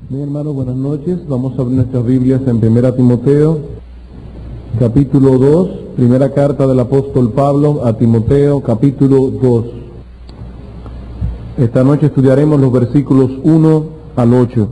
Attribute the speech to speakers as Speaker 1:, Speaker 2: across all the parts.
Speaker 1: Bien, hermanos, buenas noches. Vamos a abrir nuestras Biblias en 1 Timoteo, capítulo 2, primera carta del apóstol Pablo a Timoteo, capítulo 2. Esta noche estudiaremos los versículos 1 al 8.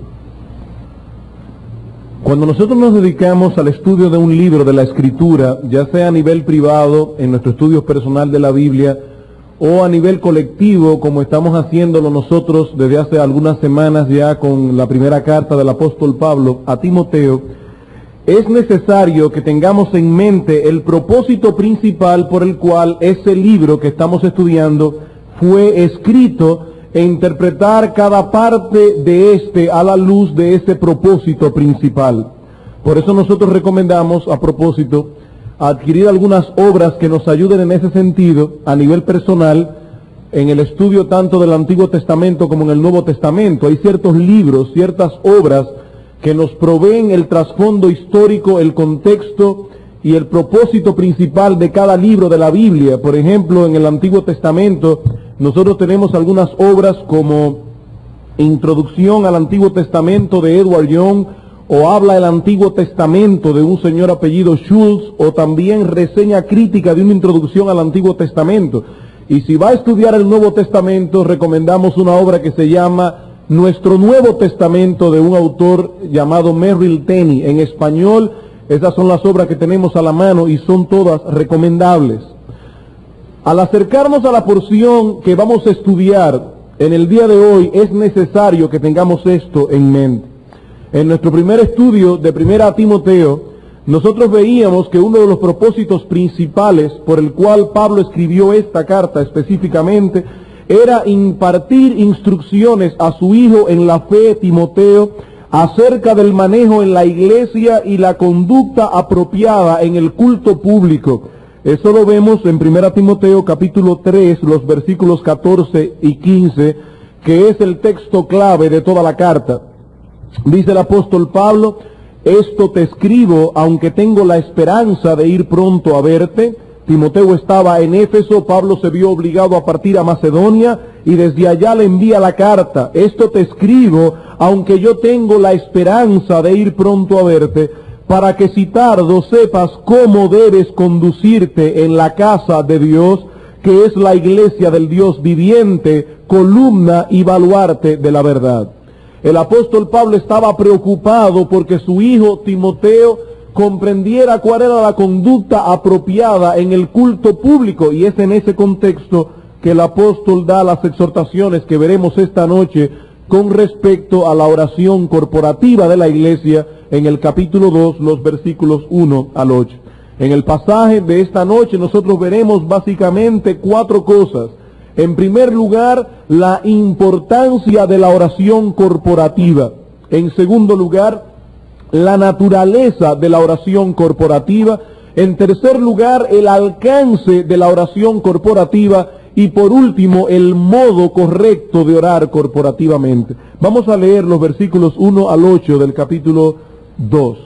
Speaker 1: Cuando nosotros nos dedicamos al estudio de un libro de la Escritura, ya sea a nivel privado, en nuestro estudio personal de la Biblia, o a nivel colectivo, como estamos haciéndolo nosotros desde hace algunas semanas ya con la primera carta del apóstol Pablo a Timoteo, es necesario que tengamos en mente el propósito principal por el cual ese libro que estamos estudiando fue escrito e interpretar cada parte de este a la luz de ese propósito principal. Por eso nosotros recomendamos, a propósito, adquirir algunas obras que nos ayuden en ese sentido a nivel personal en el estudio tanto del Antiguo Testamento como en el Nuevo Testamento. Hay ciertos libros, ciertas obras que nos proveen el trasfondo histórico, el contexto y el propósito principal de cada libro de la Biblia. Por ejemplo, en el Antiguo Testamento nosotros tenemos algunas obras como Introducción al Antiguo Testamento de Edward Young, o Habla el Antiguo Testamento de un señor apellido Schultz, o también Reseña crítica de una introducción al Antiguo Testamento. Y si va a estudiar el Nuevo Testamento, recomendamos una obra que se llama Nuestro Nuevo Testamento, de un autor llamado Merrill Tenney. En español, esas son las obras que tenemos a la mano y son todas recomendables. Al acercarnos a la porción que vamos a estudiar en el día de hoy, es necesario que tengamos esto en mente. En nuestro primer estudio de 1 Timoteo, nosotros veíamos que uno de los propósitos principales por el cual Pablo escribió esta carta específicamente era impartir instrucciones a su hijo en la fe, Timoteo, acerca del manejo en la iglesia y la conducta apropiada en el culto público. Eso lo vemos en 1 Timoteo capítulo 3, los versículos 14 y 15, que es el texto clave de toda la carta. Dice el apóstol Pablo: esto te escribo, aunque tengo la esperanza de ir pronto a verte. Timoteo estaba en Éfeso, Pablo se vio obligado a partir a Macedonia y desde allá le envía la carta. Esto te escribo, aunque yo tengo la esperanza de ir pronto a verte, para que si tardo sepas cómo debes conducirte en la casa de Dios, que es la iglesia del Dios viviente, columna y baluarte de la verdad. El apóstol Pablo estaba preocupado porque su hijo Timoteo comprendiera cuál era la conducta apropiada en el culto público, y es en ese contexto que el apóstol da las exhortaciones que veremos esta noche con respecto a la oración corporativa de la iglesia en el capítulo 2, los versículos 1 al 8. En el pasaje de esta noche nosotros veremos básicamente 4 cosas. En primer lugar, la importancia de la oración corporativa. En segundo lugar, la naturaleza de la oración corporativa. En tercer lugar, el alcance de la oración corporativa. Y por último, el modo correcto de orar corporativamente. Vamos a leer los versículos 1 al 8 del capítulo 2.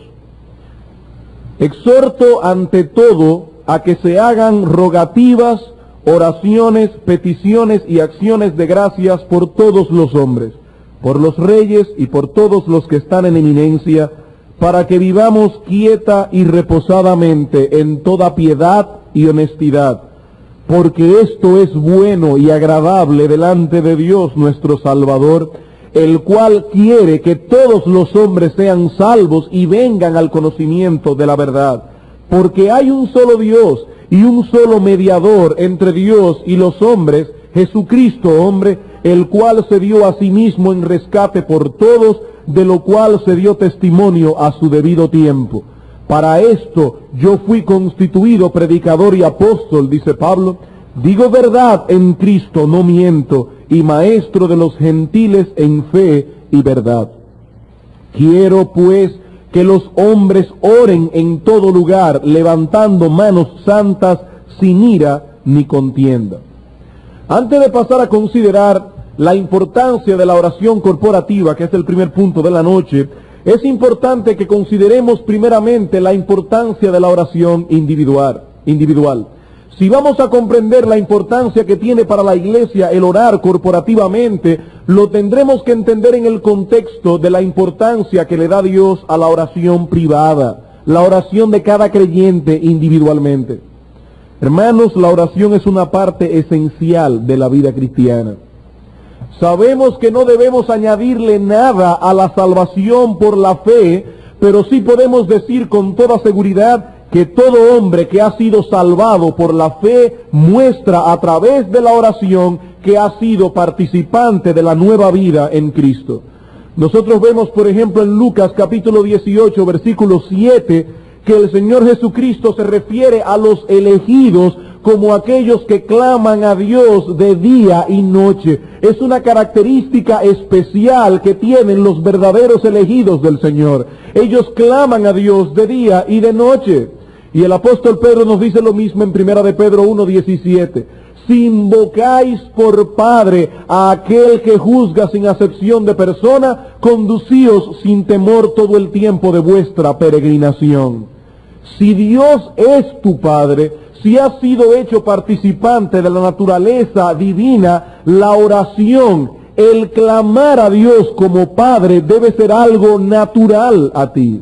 Speaker 1: Exhorto ante todo a que se hagan rogativas, oraciones, peticiones y acciones de gracias por todos los hombres, por los reyes y por todos los que están en eminencia, para que vivamos quieta y reposadamente en toda piedad y honestidad, porque esto es bueno y agradable delante de Dios nuestro Salvador, el cual quiere que todos los hombres sean salvos y vengan al conocimiento de la verdad, porque hay un solo Dios y un solo mediador entre Dios y los hombres, Jesucristo hombre, el cual se dio a sí mismo en rescate por todos, de lo cual se dio testimonio a su debido tiempo. Para esto yo fui constituido predicador y apóstol, dice Pablo, digo verdad en Cristo, no miento, y maestro de los gentiles en fe y verdad. Quiero pues que los hombres oren en todo lugar, levantando manos santas, sin ira ni contienda. Antes de pasar a considerar la importancia de la oración corporativa, que es el primer punto de la noche, es importante que consideremos primeramente la importancia de la oración individual. Si vamos a comprender la importancia que tiene para la iglesia el orar corporativamente, lo tendremos que entender en el contexto de la importancia que le da Dios a la oración privada, la oración de cada creyente individualmente. Hermanos, la oración es una parte esencial de la vida cristiana. Sabemos que no debemos añadirle nada a la salvación por la fe, pero sí podemos decir con toda seguridad que todo hombre que ha sido salvado por la fe muestra a través de la oración que ha sido participante de la nueva vida en Cristo. Nosotros vemos, por ejemplo, en Lucas capítulo 18, versículo 7, que el Señor Jesucristo se refiere a los elegidos como aquellos que claman a Dios de día y noche. Es una característica especial que tienen los verdaderos elegidos del Señor. Ellos claman a Dios de día y de noche. Y el apóstol Pedro nos dice lo mismo en 1 de Pedro 1:17. Si invocáis por Padre a aquel que juzga sin acepción de persona, conducíos sin temor todo el tiempo de vuestra peregrinación. Si Dios es tu Padre, si has sido hecho participante de la naturaleza divina, la oración, el clamar a Dios como Padre debe ser algo natural a ti.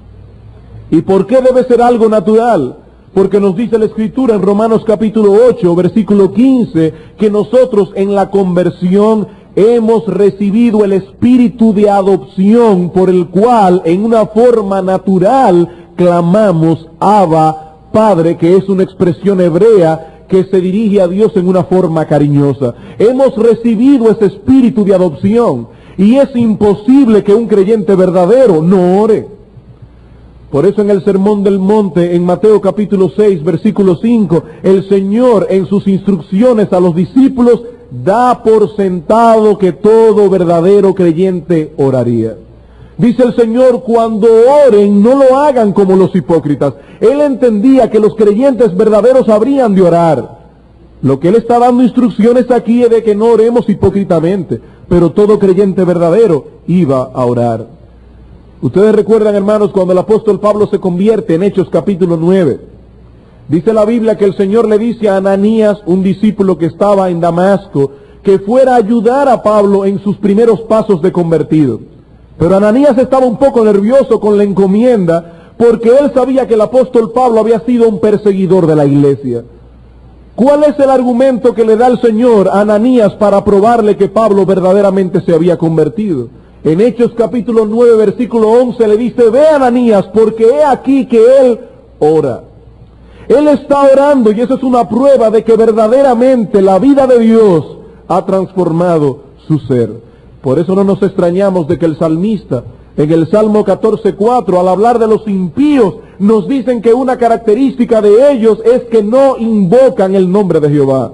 Speaker 1: ¿Y por qué debe ser algo natural? Porque nos dice la Escritura en Romanos capítulo 8, versículo 15, que nosotros en la conversión hemos recibido el espíritu de adopción por el cual en una forma natural clamamos Abba, Padre, que es una expresión hebrea que se dirige a Dios en una forma cariñosa. Hemos recibido ese espíritu de adopción y es imposible que un creyente verdadero no ore. Por eso en el Sermón del Monte, en Mateo capítulo 6, versículo 5, el Señor en sus instrucciones a los discípulos da por sentado que todo verdadero creyente oraría. Dice el Señor, cuando oren, no lo hagan como los hipócritas. Él entendía que los creyentes verdaderos habrían de orar. Lo que Él está dando instrucciones aquí es de que no oremos hipócritamente, pero todo creyente verdadero iba a orar. Ustedes recuerdan, hermanos, cuando el apóstol Pablo se convierte en Hechos capítulo 9. Dice la Biblia que el Señor le dice a Ananías, un discípulo que estaba en Damasco, que fuera a ayudar a Pablo en sus primeros pasos de convertido. Pero Ananías estaba un poco nervioso con la encomienda, porque él sabía que el apóstol Pablo había sido un perseguidor de la iglesia. ¿Cuál es el argumento que le da el Señor a Ananías para probarle que Pablo verdaderamente se había convertido? En Hechos capítulo 9, versículo 11 le dice, ve Ananías, porque he aquí que él ora. Él está orando y eso es una prueba de que verdaderamente la vida de Dios ha transformado su ser. Por eso no nos extrañamos de que el salmista, en el Salmo 14:4, al hablar de los impíos, nos dicen que una característica de ellos es que no invocan el nombre de Jehová.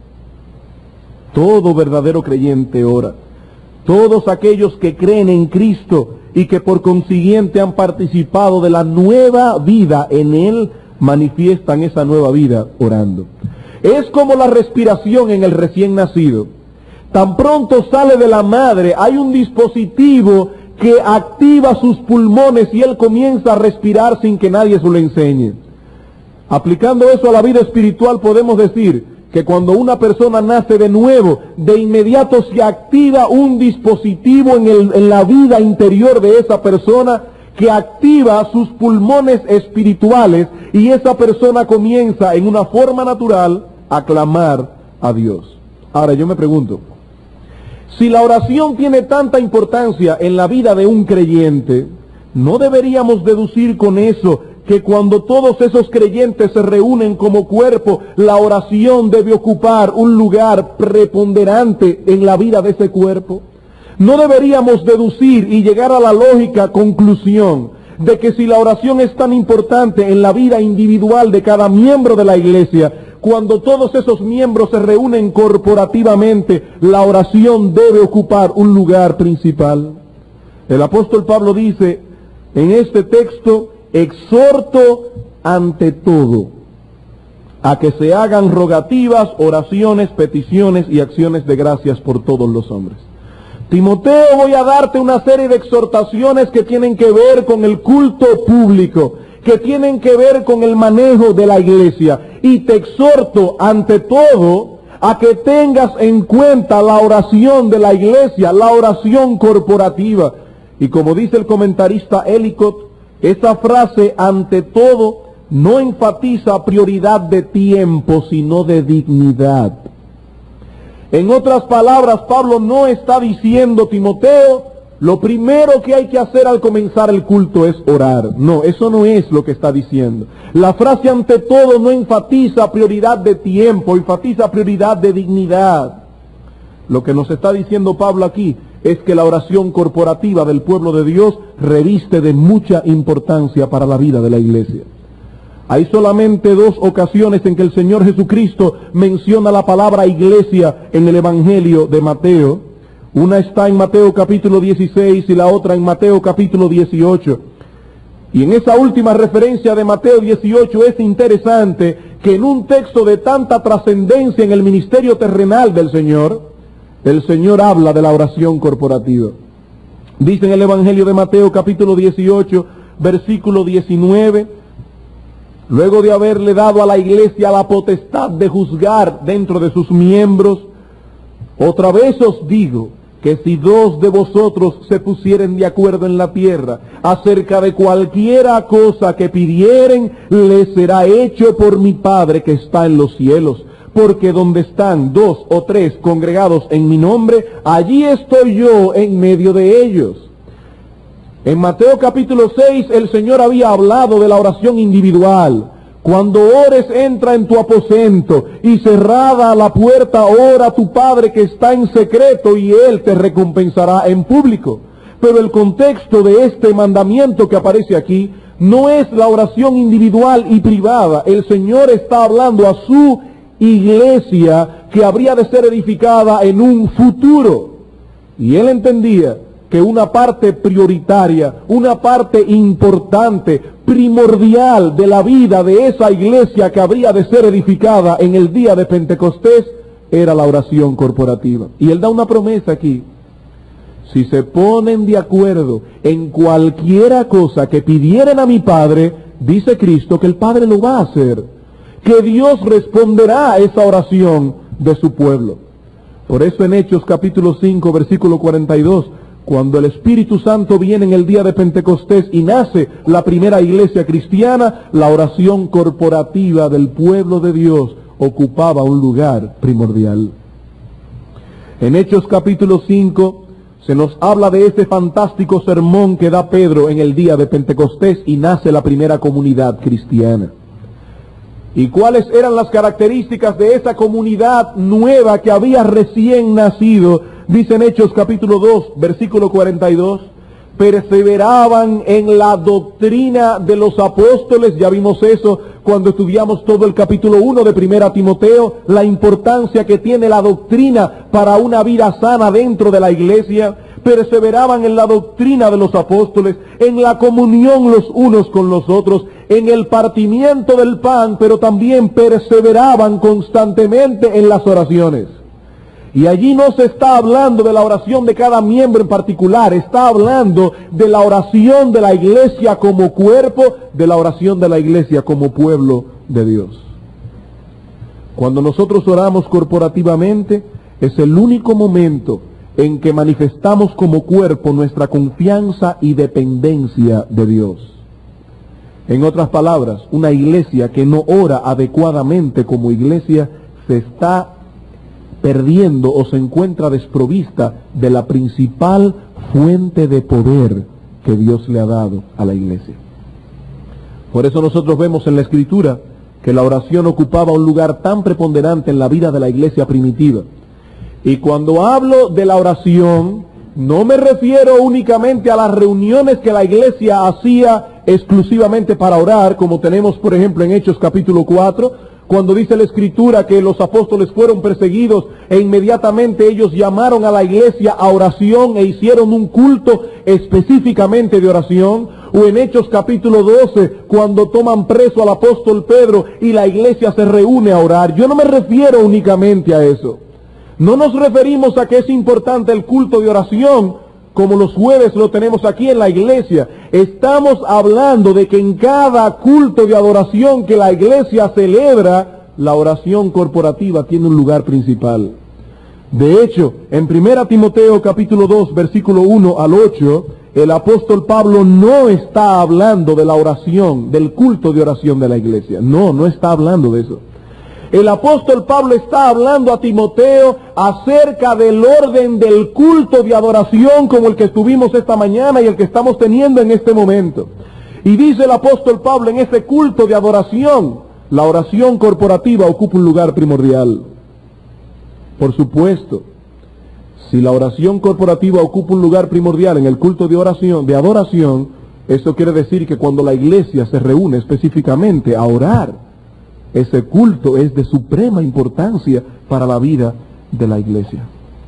Speaker 1: Todo verdadero creyente ora. Todos aquellos que creen en Cristo y que por consiguiente han participado de la nueva vida en Él, manifiestan esa nueva vida orando. Es como la respiración en el recién nacido. Tan pronto sale de la madre, hay un dispositivo que activa sus pulmones y él comienza a respirar sin que nadie se lo enseñe. Aplicando eso a la vida espiritual podemos decir que cuando una persona nace de nuevo, de inmediato se activa un dispositivo en la vida interior de esa persona que activa sus pulmones espirituales y esa persona comienza en una forma natural a clamar a Dios. Ahora yo me pregunto, si la oración tiene tanta importancia en la vida de un creyente, ¿no deberíamos deducir con eso que cuando todos esos creyentes se reúnen como cuerpo, la oración debe ocupar un lugar preponderante en la vida de ese cuerpo? ¿No deberíamos deducir y llegar a la lógica conclusión de que si la oración es tan importante en la vida individual de cada miembro de la iglesia, cuando todos esos miembros se reúnen corporativamente, la oración debe ocupar un lugar principal? El apóstol Pablo dice en este texto, exhorto ante todo a que se hagan rogativas, oraciones, peticiones y acciones de gracias por todos los hombres. Timoteo, voy a darte una serie de exhortaciones que tienen que ver con el culto público, que tienen que ver con el manejo de la iglesia. Y te exhorto ante todo a que tengas en cuenta la oración de la iglesia, la oración corporativa. Y como dice el comentarista Ellicott, esa frase ante todo no enfatiza prioridad de tiempo, sino de dignidad. En otras palabras, Pablo no está diciendo, Timoteo, lo primero que hay que hacer al comenzar el culto es orar. No, eso no es lo que está diciendo. La frase ante todo no enfatiza prioridad de tiempo, enfatiza prioridad de dignidad. Lo que nos está diciendo Pablo aquí es que la oración corporativa del pueblo de Dios reviste de mucha importancia para la vida de la iglesia. Hay solamente 2 ocasiones en que el Señor Jesucristo menciona la palabra iglesia en el Evangelio de Mateo. Una está en Mateo capítulo 16 y la otra en Mateo capítulo 18. Y en esa última referencia de Mateo 18 es interesante que en un texto de tanta trascendencia en el ministerio terrenal del Señor, el Señor habla de la oración corporativa. Dice en el Evangelio de Mateo capítulo 18, versículo 19, luego de haberle dado a la iglesia la potestad de juzgar dentro de sus miembros, otra vez os digo que si 2 de vosotros se pusieren de acuerdo en la tierra acerca de cualquiera cosa que pidieren, les será hecho por mi Padre que está en los cielos. Porque donde están 2 o 3 congregados en mi nombre, allí estoy yo en medio de ellos. En Mateo capítulo 6 el Señor había hablado de la oración individual. Cuando ores, entra en tu aposento y cerrada la puerta, ora a tu Padre que está en secreto y Él te recompensará en público. Pero el contexto de este mandamiento que aparece aquí no es la oración individual y privada. El Señor está hablando a su iglesia que habría de ser edificada en un futuro. Y Él entendía que una parte prioritaria, una parte importante, primordial de la vida de esa iglesia que habría de ser edificada en el día de Pentecostés era la oración corporativa. Y Él da una promesa aquí. Si se ponen de acuerdo en cualquiera cosa que pidieren a mi Padre, dice Cristo que el Padre lo va a hacer, que Dios responderá a esa oración de su pueblo. Por eso en Hechos capítulo 5, versículo 42, cuando el Espíritu Santo viene en el día de Pentecostés y nace la primera iglesia cristiana, la oración corporativa del pueblo de Dios ocupaba un lugar primordial. En Hechos capítulo 5 se nos habla de este fantástico sermón que da Pedro en el día de Pentecostés y nace la primera comunidad cristiana. ¿Y cuáles eran las características de esa comunidad nueva que había recién nacido? Dice en Hechos capítulo 2, versículo 42, perseveraban en la doctrina de los apóstoles. Ya vimos eso cuando estudiamos todo el capítulo 1 de Primera Timoteo, la importancia que tiene la doctrina para una vida sana dentro de la iglesia. Perseveraban en la doctrina de los apóstoles, en la comunión los unos con los otros, en el partimiento del pan, pero también perseveraban constantemente en las oraciones. Y allí no se está hablando de la oración de cada miembro en particular, está hablando de la oración de la iglesia como cuerpo, de la oración de la iglesia como pueblo de Dios. Cuando nosotros oramos corporativamente, es el único momento en que manifestamos como cuerpo nuestra confianza y dependencia de Dios. En otras palabras, una iglesia que no ora adecuadamente como iglesia se está perdiendo o se encuentra desprovista de la principal fuente de poder que Dios le ha dado a la iglesia. Por eso nosotros vemos en la Escritura que la oración ocupaba un lugar tan preponderante en la vida de la iglesia primitiva. Y cuando hablo de la oración, no me refiero únicamente a las reuniones que la iglesia hacía exclusivamente para orar, como tenemos por ejemplo en Hechos capítulo 4, cuando dice la Escritura que los apóstoles fueron perseguidos e inmediatamente ellos llamaron a la iglesia a oración e hicieron un culto específicamente de oración. O en Hechos capítulo 12, cuando toman preso al apóstol Pedro y la iglesia se reúne a orar. Yo no me refiero únicamente a eso. No nos referimos a que es importante el culto de oración, como los jueves lo tenemos aquí en la iglesia. Estamos hablando de que en cada culto de adoración que la iglesia celebra, la oración corporativa tiene un lugar principal. De hecho, en 1 Timoteo capítulo 2, versículo 1 al 8, el apóstol Pablo no está hablando de la oración, del culto de oración de la iglesia. No está hablando de eso. El apóstol Pablo está hablando a Timoteo acerca del orden del culto de adoración como el que estuvimos esta mañana y el que estamos teniendo en este momento. Y dice el apóstol Pablo, en ese culto de adoración, la oración corporativa ocupa un lugar primordial. Por supuesto, si la oración corporativa ocupa un lugar primordial en el culto de oración, de adoración, eso quiere decir que cuando la iglesia se reúne específicamente a orar, ese culto es de suprema importancia para la vida de la iglesia.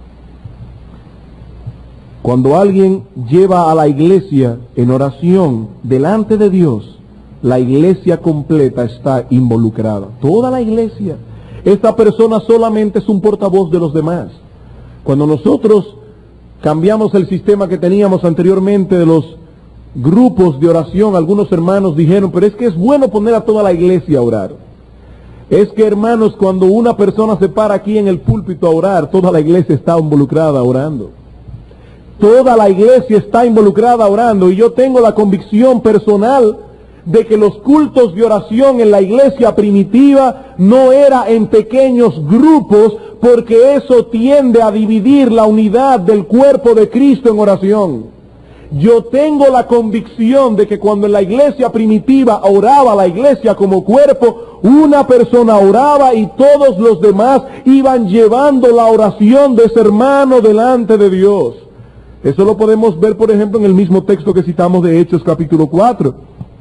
Speaker 1: Cuando alguien lleva a la iglesia en oración delante de Dios, la iglesia completa está involucrada. Toda la iglesia. Esta persona solamente es un portavoz de los demás. Cuando nosotros cambiamos el sistema que teníamos anteriormente de los grupos de oración, algunos hermanos dijeron, pero es que es bueno poner a toda la iglesia a orar. Es que, hermanos, cuando una persona se para aquí en el púlpito a orar, toda la iglesia está involucrada orando. Toda la iglesia está involucrada orando, y yo tengo la convicción personal de que los cultos de oración en la iglesia primitiva no era en pequeños grupos, porque eso tiende a dividir la unidad del cuerpo de Cristo en oración. Yo tengo la convicción de que cuando en la iglesia primitiva oraba la iglesia como cuerpo, una persona oraba y todos los demás iban llevando la oración de ese hermano delante de Dios. Eso lo podemos ver, por ejemplo, en el mismo texto que citamos de Hechos capítulo 4.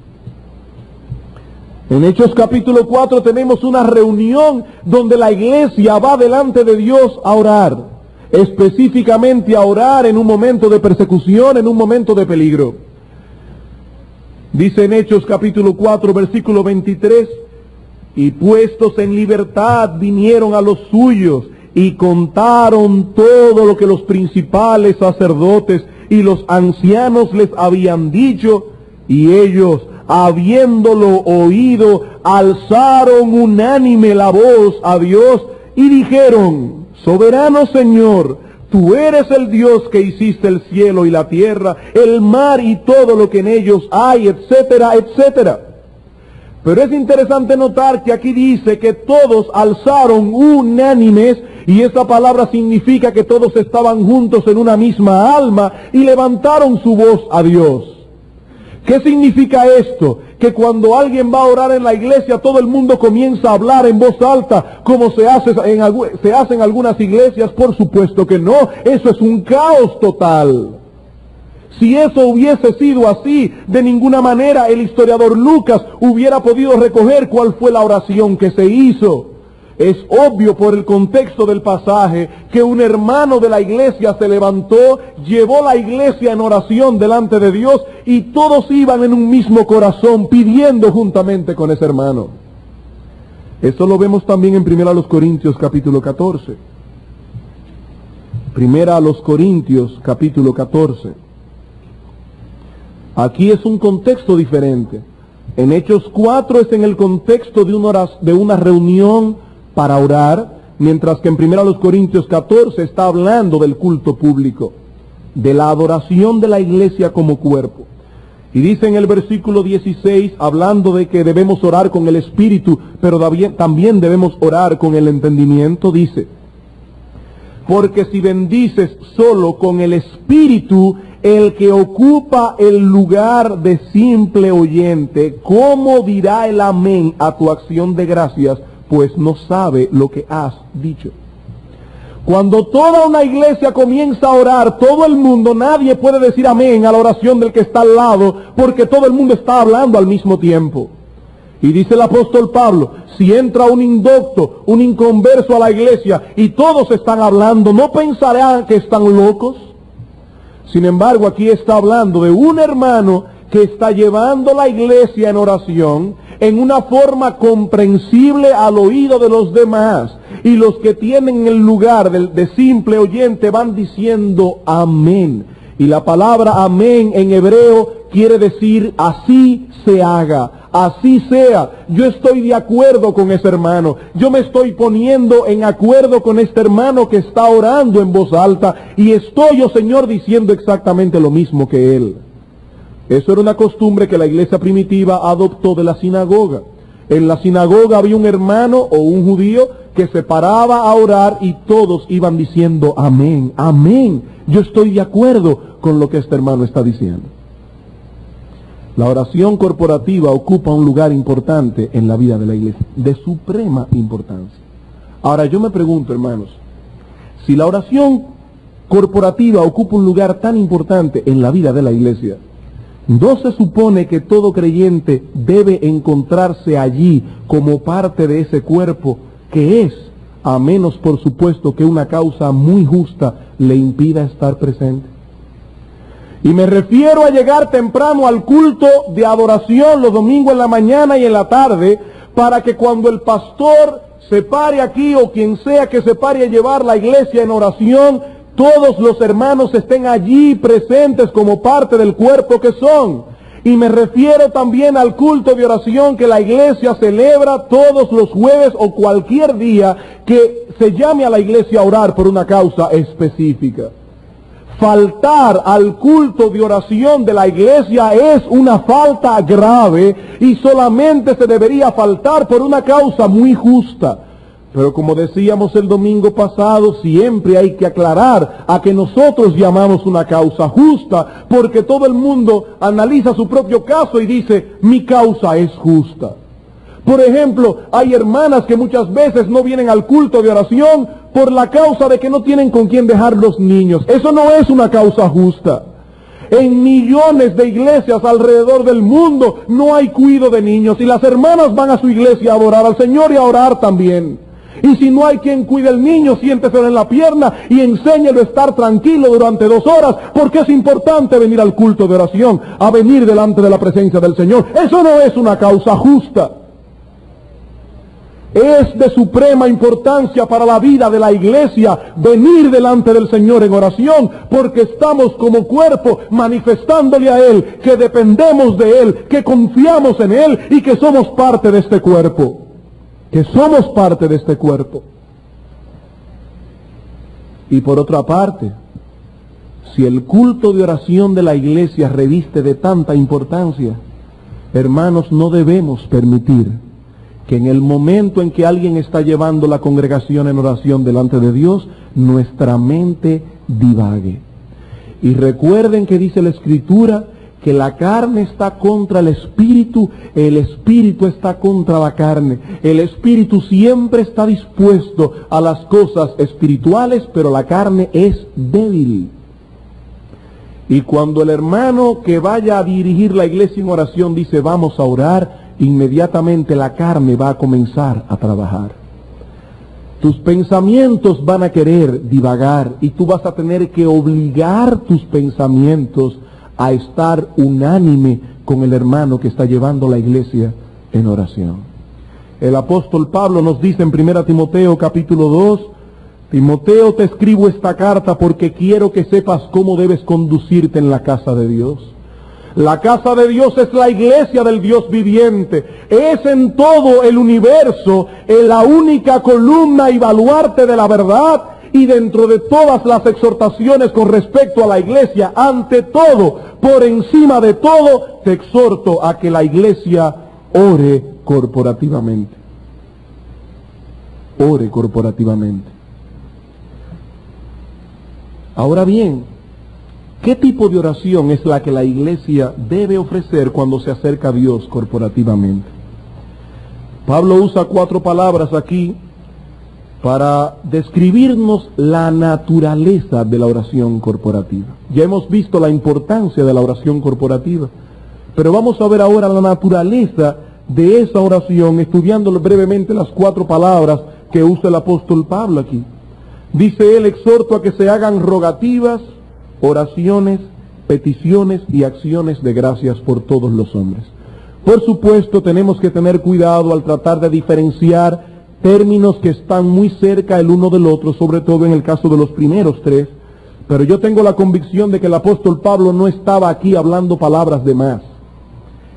Speaker 1: En Hechos capítulo 4 tenemos una reunión donde la iglesia va delante de Dios a orar, específicamente a orar en un momento de persecución, en un momento de peligro. Dice en Hechos capítulo 4, versículo 23, y puestos en libertad vinieron a los suyos y contaron todo lo que los principales sacerdotes y los ancianos les habían dicho, y ellos, habiéndolo oído, alzaron unánime la voz a Dios y dijeron, soberano Señor, tú eres el Dios que hiciste el cielo y la tierra, el mar y todo lo que en ellos hay, etcétera, etcétera. Pero es interesante notar que aquí dice que todos alzaron unánimes, y esa palabra significa que todos estaban juntos en una misma alma y levantaron su voz a Dios. ¿Qué significa esto? Que cuando alguien va a orar en la iglesia, todo el mundo comienza a hablar en voz alta, como se hace en algunas iglesias. Por supuesto que no, eso es un caos total. Si eso hubiese sido así, de ninguna manera el historiador Lucas hubiera podido recoger cuál fue la oración que se hizo. Es obvio por el contexto del pasaje que un hermano de la iglesia se levantó, llevó la iglesia en oración delante de Dios y todos iban en un mismo corazón pidiendo juntamente con ese hermano. Eso lo vemos también en 1 Corintios capítulo 14. 1 Corintios capítulo 14. Aquí es un contexto diferente. En Hechos 4 es en el contexto de una reunión para orar, mientras que en 1 Corintios 14 está hablando del culto público, de la adoración de la iglesia como cuerpo. Y dice en el versículo 16, hablando de que debemos orar con el espíritu, pero también debemos orar con el entendimiento, dice, porque si bendices solo con el espíritu, el que ocupa el lugar de simple oyente, ¿cómo dirá el amén a tu acción de gracias? Pues no sabe lo que has dicho. Cuando toda una iglesia comienza a orar, todo el mundo, nadie puede decir amén a la oración del que está al lado, porque todo el mundo está hablando al mismo tiempo. Y dice el apóstol Pablo, si entra un indocto, un inconverso a la iglesia, y todos están hablando, ¿no pensarán que están locos? Sin embargo, aquí está hablando de un hermano que está llevando la iglesia en oración, en una forma comprensible al oído de los demás, y los que tienen el lugar de simple oyente van diciendo amén. Y la palabra amén en hebreo quiere decir así se haga, así sea. Yo estoy de acuerdo con ese hermano. Yo me estoy poniendo en acuerdo con este hermano que está orando en voz alta y estoy, oh Señor, diciendo exactamente lo mismo que él. Eso era una costumbre que la iglesia primitiva adoptó de la sinagoga. En la sinagoga había un hermano o un judío que se paraba a orar y todos iban diciendo amén, amén. Yo estoy de acuerdo con lo que este hermano está diciendo. La oración corporativa ocupa un lugar importante en la vida de la iglesia, de suprema importancia. Ahora yo me pregunto, hermanos, si la oración corporativa ocupa un lugar tan importante en la vida de la iglesia, ¿no se supone que todo creyente debe encontrarse allí como parte de ese cuerpo que es, a menos por supuesto que una causa muy justa le impida estar presente? Y me refiero a llegar temprano al culto de adoración los domingos en la mañana y en la tarde, para que cuando el pastor se pare aquí o quien sea que se pare a llevar la iglesia en oración, todos los hermanos estén allí presentes como parte del cuerpo que son. Y me refiero también al culto de oración que la iglesia celebra todos los jueves o cualquier día que se llame a la iglesia a orar por una causa específica. Faltar al culto de oración de la iglesia es una falta grave y solamente se debería faltar por una causa muy justa. Pero como decíamos el domingo pasado, siempre hay que aclarar a que nosotros llamamos una causa justa, porque todo el mundo analiza su propio caso y dice, mi causa es justa. Por ejemplo, hay hermanas que muchas veces no vienen al culto de oración por la causa de que no tienen con quién dejar los niños. Eso no es una causa justa. En millones de iglesias alrededor del mundo no hay cuidado de niños y las hermanas van a su iglesia a adorar al Señor y a orar también. Y si no hay quien cuide el niño, siénteselo en la pierna y enséñelo a estar tranquilo durante 2 horas, porque es importante venir al culto de oración, a venir delante de la presencia del Señor. Eso no es una causa justa. Es de suprema importancia para la vida de la iglesia venir delante del Señor en oración, porque estamos como cuerpo manifestándole a Él que dependemos de Él, que confiamos en Él y que somos parte de este cuerpo. Que somos parte de este cuerpo. Y por otra parte, si el culto de oración de la iglesia reviste de tanta importancia, hermanos, no debemos permitir que en el momento en que alguien está llevando la congregación en oración delante de Dios, nuestra mente divague. Y recuerden que dice la Escritura que la carne está contra el espíritu está contra la carne. El espíritu siempre está dispuesto a las cosas espirituales, pero la carne es débil. Y cuando el hermano que vaya a dirigir la iglesia en oración dice vamos a orar, inmediatamente la carne va a comenzar a trabajar. Tus pensamientos van a querer divagar y tú vas a tener que obligar tus pensamientos a estar unánime con el hermano que está llevando la iglesia en oración. El apóstol Pablo nos dice en 1 Timoteo capítulo 2, Timoteo, te escribo esta carta porque quiero que sepas cómo debes conducirte en la casa de Dios. La casa de Dios es la iglesia del Dios viviente. Es en todo el universo la única columna y baluarte de la verdad. Y dentro de todas las exhortaciones con respecto a la iglesia, ante todo, por encima de todo, te exhorto a que la iglesia ore corporativamente. Ore corporativamente. Ahora bien, ¿qué tipo de oración es la que la iglesia debe ofrecer cuando se acerca a Dios corporativamente? Pablo usa 4 palabras aquí para describirnos la naturaleza de la oración corporativa. Ya hemos visto la importancia de la oración corporativa, pero vamos a ver ahora la naturaleza de esa oración, estudiando brevemente las 4 palabras que usa el apóstol Pablo aquí. Dice él, exhorto a que se hagan rogativas, oraciones, peticiones y acciones de gracias por todos los hombres. Por supuesto, tenemos que tener cuidado al tratar de diferenciar términos que están muy cerca el uno del otro, sobre todo en el caso de los primeros 3, pero yo tengo la convicción de que el apóstol Pablo no estaba aquí hablando palabras de más.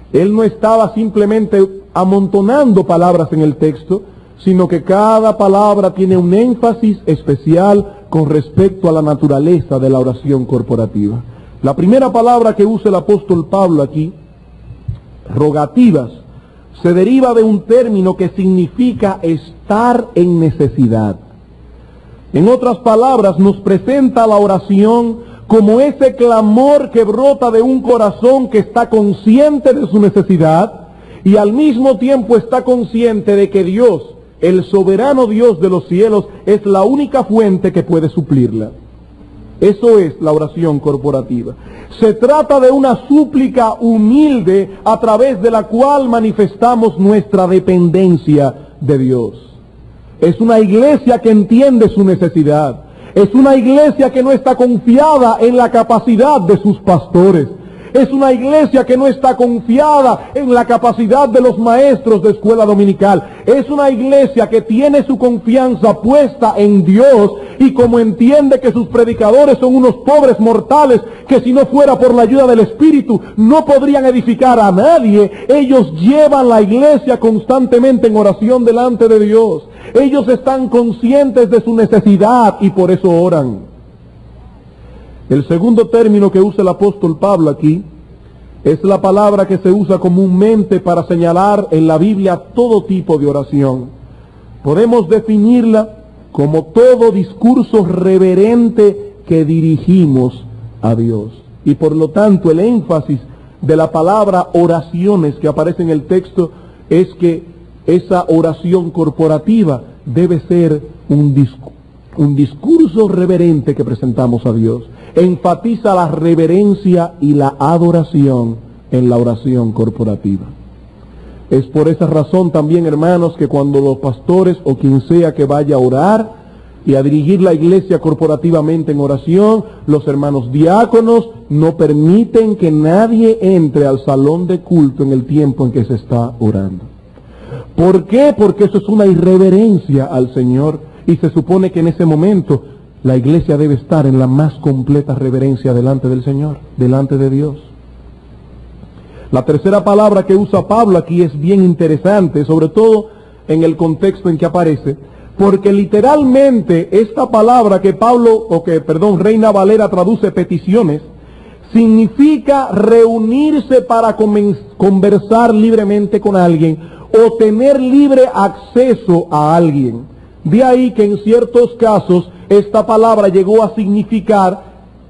Speaker 1: Él no estaba simplemente amontonando palabras en el texto, sino que cada palabra tiene un énfasis especial con respecto a la naturaleza de la oración corporativa. La primera palabra que usa el apóstol Pablo aquí, rogativas, se deriva de un término que significa estar en necesidad. En otras palabras, nos presenta la oración como ese clamor que brota de un corazón que está consciente de su necesidad y al mismo tiempo está consciente de que Dios, el soberano Dios de los cielos, es la única fuente que puede suplirla. Eso es la oración corporativa. Se trata de una súplica humilde a través de la cual manifestamos nuestra dependencia de Dios. Es una iglesia que entiende su necesidad. Es una iglesia que no está confiada en la capacidad de sus pastores. Es una iglesia que no está confiada en la capacidad de los maestros de escuela dominical. Es una iglesia que tiene su confianza puesta en Dios y como entiende que sus predicadores son unos pobres mortales que si no fuera por la ayuda del Espíritu no podrían edificar a nadie, ellos llevan la iglesia constantemente en oración delante de Dios. Ellos están conscientes de su necesidad y por eso oran. El segundo término que usa el apóstol Pablo aquí es la palabra que se usa comúnmente para señalar en la Biblia todo tipo de oración. Podemos definirla como todo discurso reverente que dirigimos a Dios. Y por lo tanto el énfasis de la palabra oraciones que aparece en el texto es que esa oración corporativa debe ser un discurso reverente que presentamos a Dios. Enfatiza la reverencia y la adoración en la oración corporativa. Es por esa razón también, hermanos, que cuando los pastores o quien sea que vaya a orar y a dirigir la iglesia corporativamente en oración, los hermanos diáconos no permiten que nadie entre al salón de culto en el tiempo en que se está orando. ¿Por qué? Porque eso es una irreverencia al Señor y se supone que en ese momento la iglesia debe estar en la más completa reverencia delante del Señor, delante de Dios. La tercera palabra que usa Pablo aquí es bien interesante, sobre todo en el contexto en que aparece, porque literalmente esta palabra que Reina Valera traduce peticiones, significa reunirse para conversar libremente con alguien o tener libre acceso a alguien. De ahí que en ciertos casos esta palabra llegó a significar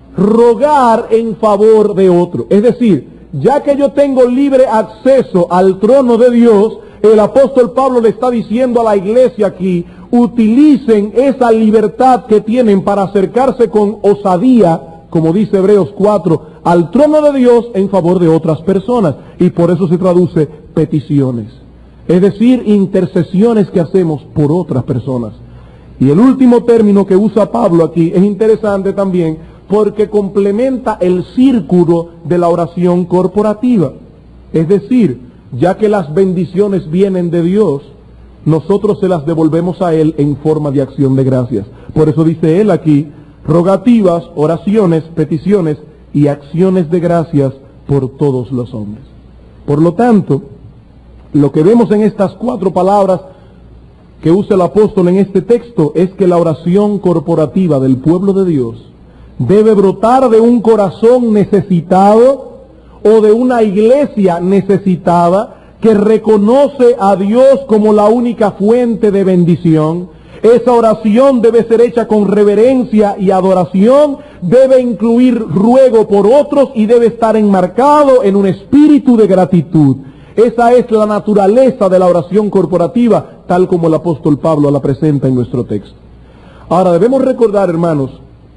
Speaker 1: rogar en favor de otro. Es decir, ya que yo tengo libre acceso al trono de Dios, el apóstol Pablo le está diciendo a la iglesia aquí, utilicen esa libertad que tienen para acercarse con osadía, como dice Hebreos 4, al trono de Dios en favor de otras personas. Y por eso se traduce peticiones. Es decir, intercesiones que hacemos por otras personas. Y el último término que usa Pablo aquí es interesante también porque complementa el círculo de la oración corporativa. Es decir, ya que las bendiciones vienen de Dios, nosotros se las devolvemos a Él en forma de acción de gracias. Por eso dice Él aquí, rogativas, oraciones, peticiones y acciones de gracias por todos los hombres. Por lo tanto, lo que vemos en estas 4 palabras que usa el apóstol en este texto es que la oración corporativa del pueblo de Dios debe brotar de un corazón necesitado o de una iglesia necesitada que reconoce a Dios como la única fuente de bendición. Esa oración debe ser hecha con reverencia y adoración, debe incluir ruego por otros y debe estar enmarcado en un espíritu de gratitud. Esa es la naturaleza de la oración corporativa, tal como el apóstol Pablo la presenta en nuestro texto. Ahora debemos recordar, hermanos,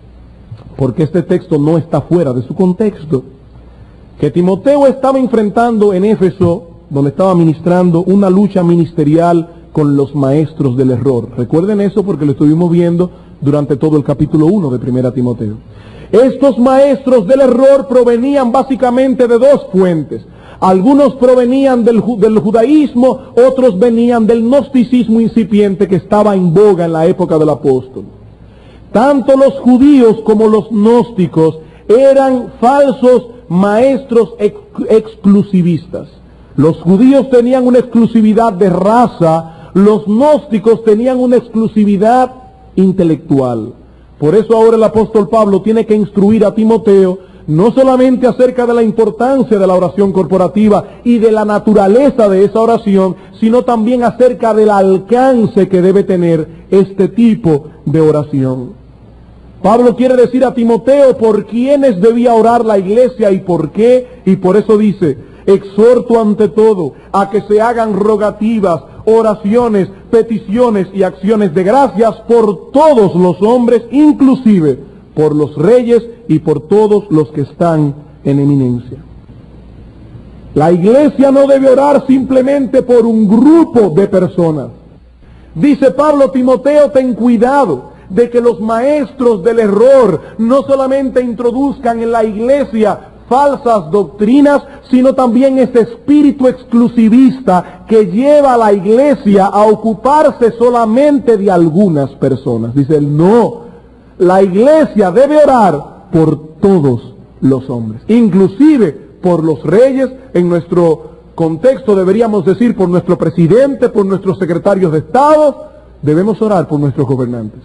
Speaker 1: porque este texto no está fuera de su contexto, que Timoteo estaba enfrentando en Éfeso, donde estaba ministrando, una lucha ministerial con los maestros del error. Recuerden eso porque lo estuvimos viendo durante todo el capítulo 1 de 1 Timoteo. Estos maestros del error provenían básicamente de 2 fuentes. Algunos provenían del judaísmo, otros venían del gnosticismo incipiente que estaba en boga en la época del apóstol. Tanto los judíos como los gnósticos eran falsos maestros exclusivistas. Los judíos tenían una exclusividad de raza, los gnósticos tenían una exclusividad intelectual. Por eso ahora el apóstol Pablo tiene que instruir a Timoteo no solamente acerca de la importancia de la oración corporativa y de la naturaleza de esa oración, sino también acerca del alcance que debe tener este tipo de oración. Pablo quiere decir a Timoteo por quiénes debía orar la iglesia y por qué, y por eso dice: exhorto ante todo a que se hagan rogativas, oraciones, peticiones y acciones de gracias por todos los hombres, inclusive por los reyes y por todos los que están en eminencia. La iglesia no debe orar simplemente por un grupo de personas. Dice Pablo: Timoteo, ten cuidado de que los maestros del error no solamente introduzcan en la iglesia falsas doctrinas, sino también ese espíritu exclusivista que lleva a la iglesia a ocuparse solamente de algunas personas. Dice él: no, la iglesia debe orar por todos los hombres, inclusive por los reyes. En nuestro contexto deberíamos decir por nuestro presidente, por nuestros secretarios de Estado. Debemos orar por nuestros gobernantes.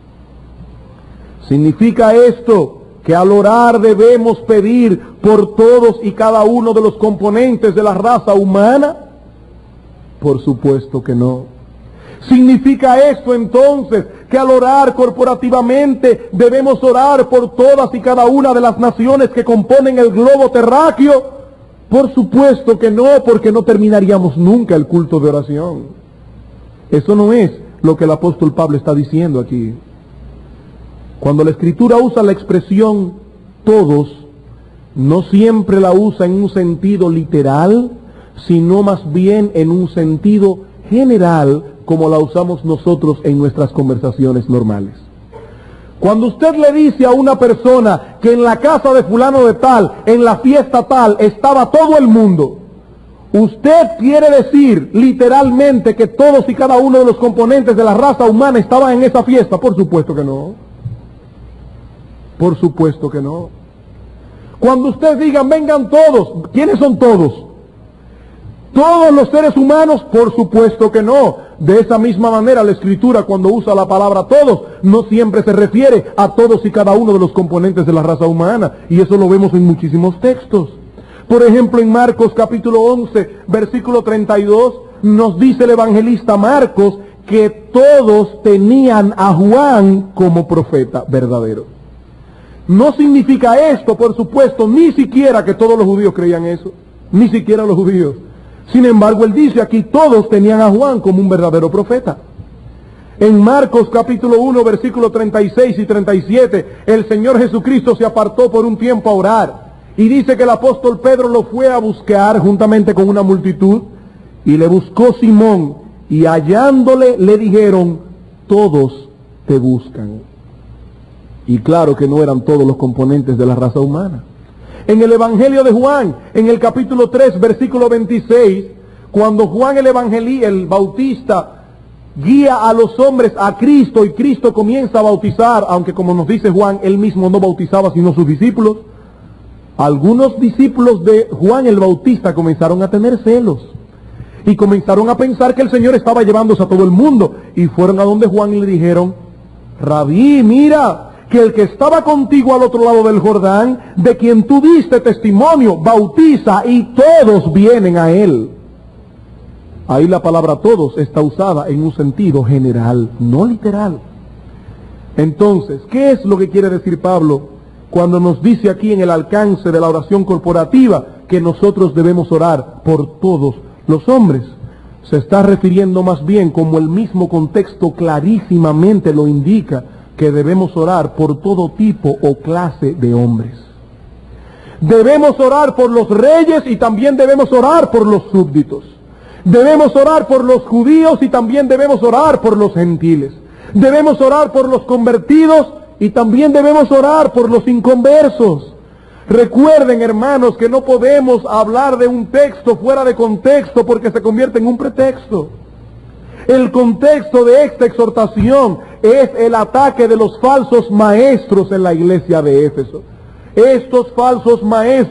Speaker 1: ¿Significa esto que al orar debemos pedir por todos y cada uno de los componentes de la raza humana? Por supuesto que no. ¿Significa esto entonces que al orar corporativamente debemos orar por todas y cada una de las naciones que componen el globo terráqueo? Por supuesto que no, porque no terminaríamos nunca el culto de oración. Eso no es lo que el apóstol Pablo está diciendo aquí. Cuando la Escritura usa la expresión todos, no siempre la usa en un sentido literal, sino más bien en un sentido general, como la usamos nosotros en nuestras conversaciones normales. Cuando usted le dice a una persona que en la casa de fulano de tal, en la fiesta tal, estaba todo el mundo, ¿usted quiere decir literalmente que todos y cada uno de los componentes de la raza humana estaban en esa fiesta? Por supuesto que no. Por supuesto que no. Cuando usted diga vengan todos, ¿quiénes son todos? ¿Todos los seres humanos? Por supuesto que no. De esa misma manera la Escritura, cuando usa la palabra todos, no siempre se refiere a todos y cada uno de los componentes de la raza humana. Y eso lo vemos en muchísimos textos. Por ejemplo, en Marcos capítulo 11, versículo 32, nos dice el evangelista Marcos que todos tenían a Juan como profeta verdadero. No significa esto, por supuesto, ni siquiera que todos los judíos creían eso, ni siquiera los judíos. Sin embargo, él dice aquí, todos tenían a Juan como un verdadero profeta. En Marcos capítulo 1, versículos 36 y 37, el Señor Jesucristo se apartó por un tiempo a orar. Y dice que el apóstol Pedro lo fue a buscar juntamente con una multitud, y le buscó Simón, y hallándole le dijeron, todos te buscan. Y claro que no eran todos los componentes de la raza humana. En el Evangelio de Juan, en el capítulo 3, versículo 26, cuando Juan el Bautista guía a los hombres a Cristo y Cristo comienza a bautizar, aunque como nos dice Juan, él mismo no bautizaba sino sus discípulos, algunos discípulos de Juan el Bautista comenzaron a tener celos y comenzaron a pensar que el Señor estaba llevándose a todo el mundo, y fueron a donde Juan y le dijeron, Rabí, mira, que el que estaba contigo al otro lado del Jordán, de quien tú diste testimonio, bautiza y todos vienen a él. Ahí la palabra todos está usada en un sentido general, no literal. Entonces, ¿qué es lo que quiere decir Pablo cuando nos dice aquí en el alcance de la oración corporativa que nosotros debemos orar por todos los hombres? Se está refiriendo más bien, como el mismo contexto clarísimamente lo indica, que debemos orar por todo tipo o clase de hombres. Debemos orar por los reyes y también debemos orar por los súbditos. Debemos orar por los judíos y también debemos orar por los gentiles. Debemos orar por los convertidos y también debemos orar por los inconversos. Recuerden, hermanos, que no podemos hablar de un texto fuera de contexto porque se convierte en un pretexto. El contexto de esta exhortación es el ataque de los falsos maestros en la iglesia de Éfeso. Estos falsos maestros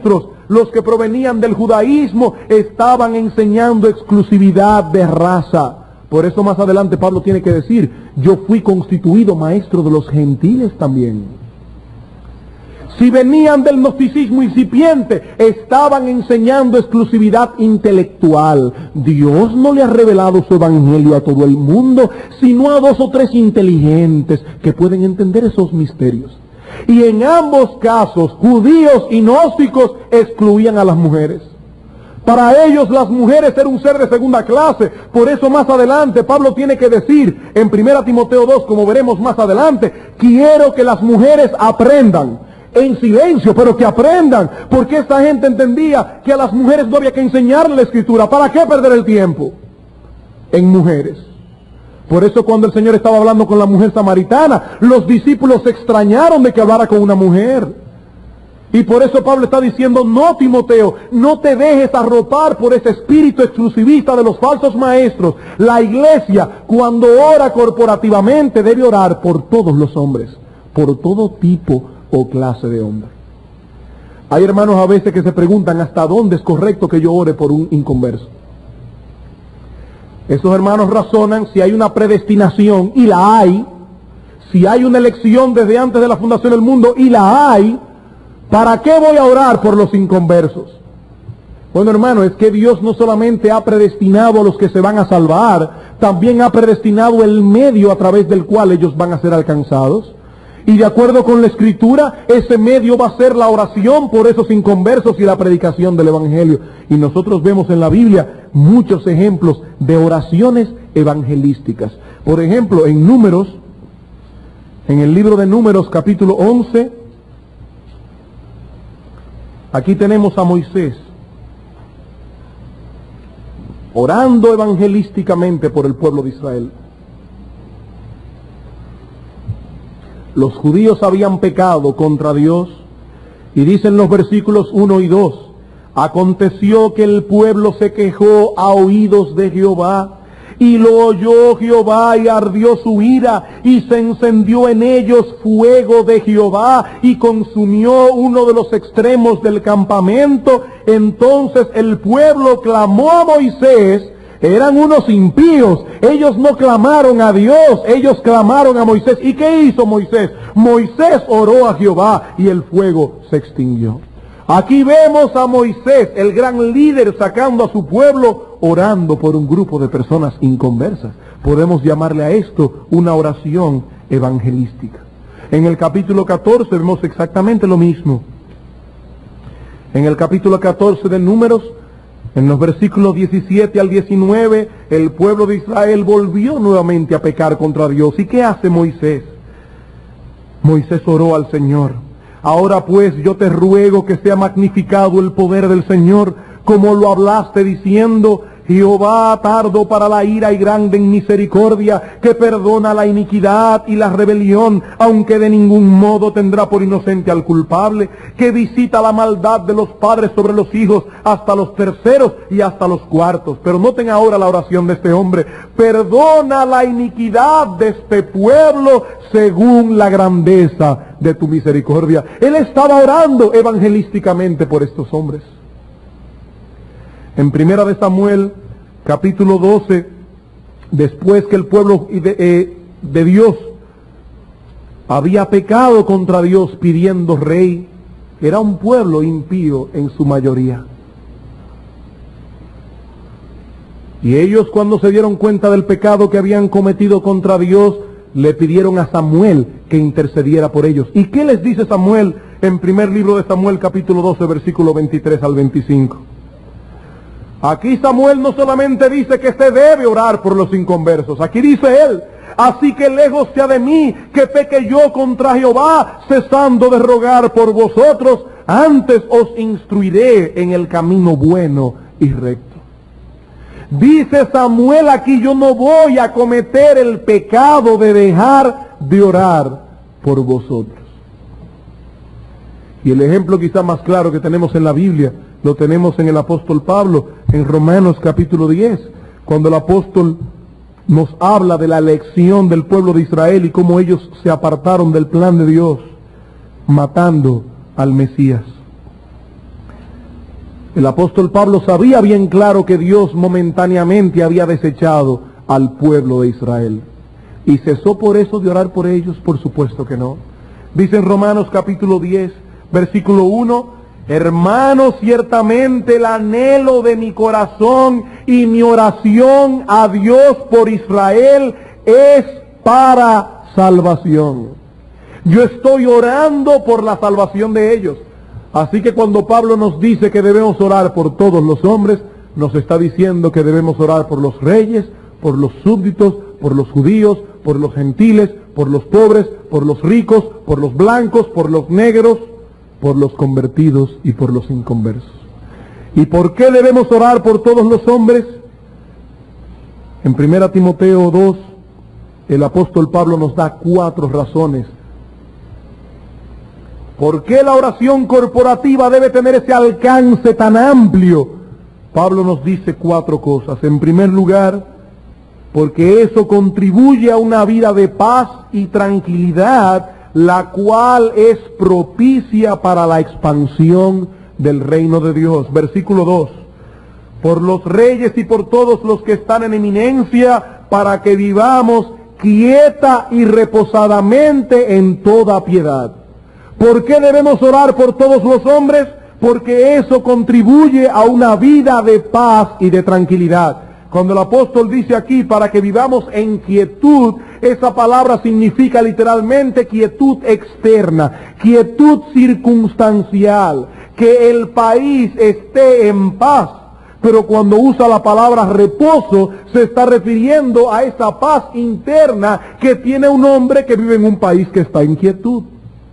Speaker 1: los que provenían del judaísmo, estaban enseñando exclusividad de raza. Por eso más adelante Pablo tiene que decir, yo fui constituido maestro de los gentiles también. Si venían del gnosticismo incipiente, estaban enseñando exclusividad intelectual. Dios no le ha revelado su evangelio a todo el mundo, sino a 2 o 3 inteligentes que pueden entender esos misterios. Y en ambos casos, judíos y gnósticos excluían a las mujeres. Para ellos las mujeres eran un ser de segunda clase. Por eso más adelante Pablo tiene que decir en 1 Timoteo 2, como veremos más adelante, quiero que las mujeres aprendan en silencio, pero que aprendan, porque esta gente entendía que a las mujeres no había que enseñarle la escritura. ¿Para qué perder el tiempo en mujeres? Por eso cuando el Señor estaba hablando con la mujer samaritana, los discípulos se extrañaron de que hablara con una mujer. Y por eso Pablo está diciendo, no, Timoteo, no te dejes arropar por ese espíritu exclusivista de los falsos maestros. La iglesia, cuando ora corporativamente, debe orar por todos los hombres, por todo tipo o clase de hombre. Hay hermanos a veces que se preguntan hasta dónde es correcto que yo ore por un inconverso. Esos hermanos razonan si hay una predestinación, y la hay, si hay una elección desde antes de la fundación del mundo, y la hay, ¿para qué voy a orar por los inconversos? Bueno, hermano, es que Dios no solamente ha predestinado a los que se van a salvar, también ha predestinado el medio a través del cual ellos van a ser alcanzados. Y de acuerdo con la Escritura, ese medio va a ser la oración por esos inconversos y la predicación del Evangelio. Y nosotros vemos en la Biblia muchos ejemplos de oraciones evangelísticas. Por ejemplo, en Números, en el libro de Números, capítulo 11, aquí tenemos a Moisés orando evangelísticamente por el pueblo de Israel. Los judíos habían pecado contra Dios, y dicen los versículos 1 y 2, aconteció que el pueblo se quejó a oídos de Jehová, y lo oyó Jehová, y ardió su ira, y se encendió en ellos fuego de Jehová, y consumió uno de los extremos del campamento. Entonces el pueblo clamó a Moisés. Eran unos impíos, ellos no clamaron a Dios, ellos clamaron a Moisés. ¿Y qué hizo Moisés? Moisés oró a Jehová y el fuego se extinguió. Aquí vemos a Moisés, el gran líder, sacando a su pueblo, orando por un grupo de personas inconversas. Podemos llamarle a esto una oración evangelística. En el capítulo 14 vemos exactamente lo mismo. En el capítulo 14 de Números, en los versículos 17 al 19, el pueblo de Israel volvió nuevamente a pecar contra Dios. ¿Y qué hace Moisés? Moisés oró al Señor. Ahora pues yo te ruego que sea magnificado el poder del Señor, como lo hablaste diciendo, Jehová tardo para la ira y grande en misericordia, que perdona la iniquidad y la rebelión, aunque de ningún modo tendrá por inocente al culpable, que visita la maldad de los padres sobre los hijos hasta los terceros y hasta los cuartos. Pero noten ahora la oración de este hombre: perdona la iniquidad de este pueblo según la grandeza de tu misericordia. Él estaba orando evangelísticamente por estos hombres. En 1 Samuel, capítulo 12, después que el pueblo de Dios había pecado contra Dios pidiendo rey, era un pueblo impío en su mayoría. Y ellos, cuando se dieron cuenta del pecado que habían cometido contra Dios, le pidieron a Samuel que intercediera por ellos. ¿Y qué les dice Samuel en primer libro de Samuel, capítulo 12, versículo 23 al 25? Aquí Samuel no solamente dice que se debe orar por los inconversos, aquí dice él: así que lejos sea de mí que peque yo contra Jehová, cesando de rogar por vosotros, antes os instruiré en el camino bueno y recto. Dice Samuel aquí: yo no voy a cometer el pecado de dejar de orar por vosotros. Y el ejemplo quizá más claro que tenemos en la Biblia lo tenemos en el apóstol Pablo, en Romanos capítulo 10, cuando el apóstol nos habla de la elección del pueblo de Israel y cómo ellos se apartaron del plan de Dios, matando al Mesías. El apóstol Pablo sabía bien claro que Dios momentáneamente había desechado al pueblo de Israel. ¿Y cesó por eso de orar por ellos? Por supuesto que no. Dice en Romanos capítulo 10, versículo 1, hermanos, ciertamente el anhelo de mi corazón y mi oración a Dios por Israel es para salvación. Yo estoy orando por la salvación de ellos. Así que cuando Pablo nos dice que debemos orar por todos los hombres, nos está diciendo que debemos orar por los reyes, por los súbditos, por los judíos, por los gentiles, por los pobres, por los ricos, por los blancos, por los negros, por los convertidos y por los inconversos. ¿Y por qué debemos orar por todos los hombres? En 1 Timoteo 2, el apóstol Pablo nos da 4 razones. ¿Por qué la oración corporativa debe tener ese alcance tan amplio? Pablo nos dice 4 cosas. En primer lugar, porque eso contribuye a una vida de paz y tranquilidad, la cual es propicia para la expansión del reino de Dios. Versículo 2. Por los reyes y por todos los que están en eminencia, para que vivamos quieta y reposadamente en toda piedad. ¿Por qué debemos orar por todos los hombres? Porque eso contribuye a una vida de paz y de tranquilidad. Cuando el apóstol dice aquí, para que vivamos en quietud, esa palabra significa literalmente quietud externa, quietud circunstancial, que el país esté en paz. Pero cuando usa la palabra reposo, se está refiriendo a esa paz interna que tiene un hombre que vive en un país que está en quietud.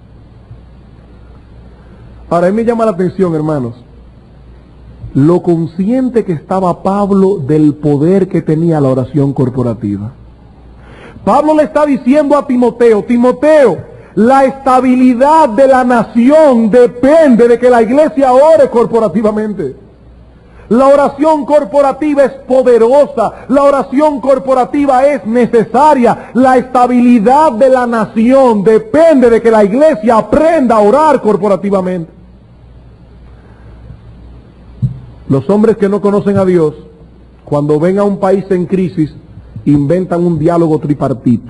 Speaker 1: Ahora, a mí me llama la atención, hermanos, lo consciente que estaba Pablo del poder que tenía la oración corporativa. Pablo le está diciendo a Timoteo, Timoteo, la estabilidad de la nación depende de que la iglesia ore corporativamente. La oración corporativa es poderosa, la oración corporativa es necesaria. La estabilidad de la nación depende de que la iglesia aprenda a orar corporativamente. Los hombres que no conocen a Dios, cuando ven a un país en crisis, inventan un diálogo tripartito.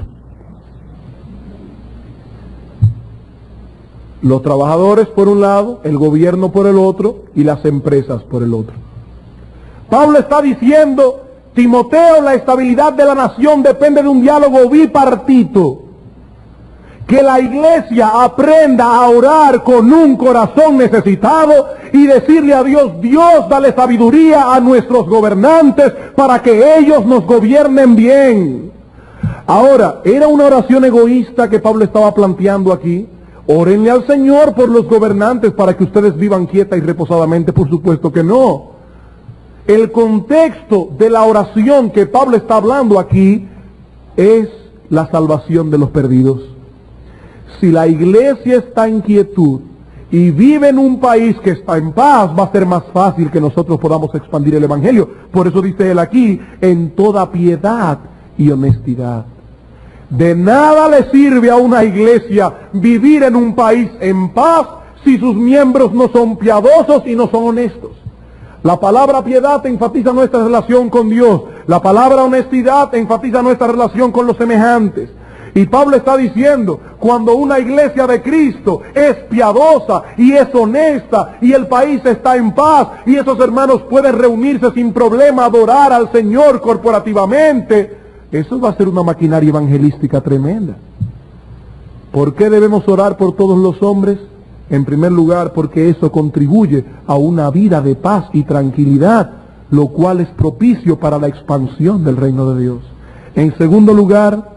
Speaker 1: Los trabajadores por un lado, el gobierno por el otro y las empresas por el otro. Pablo está diciendo, Timoteo, la estabilidad de la nación depende de un diálogo bipartito. Que la iglesia aprenda a orar con un corazón necesitado y decirle a Dios, Dios, dale sabiduría a nuestros gobernantes para que ellos nos gobiernen bien. Ahora, ¿era una oración egoísta que Pablo estaba planteando aquí? Órenle al Señor por los gobernantes para que ustedes vivan quieta y reposadamente. Por supuesto que no. El contexto de la oración que Pablo está hablando aquí es la salvación de los perdidos. Si la iglesia está en quietud y vive en un país que está en paz, va a ser más fácil que nosotros podamos expandir el evangelio. Por eso dice él aquí, en toda piedad y honestidad. De nada le sirve a una iglesia vivir en un país en paz si sus miembros no son piadosos y no son honestos. La palabra piedad enfatiza nuestra relación con Dios. La palabra honestidad enfatiza nuestra relación con los semejantes. Y Pablo está diciendo, cuando una iglesia de Cristo es piadosa y es honesta y el país está en paz y esos hermanos pueden reunirse sin problema, adorar al Señor corporativamente, eso va a ser una maquinaria evangelística tremenda. ¿Por qué debemos orar por todos los hombres? En primer lugar, porque eso contribuye a una vida de paz y tranquilidad, lo cual es propicio para la expansión del reino de Dios. En segundo lugar,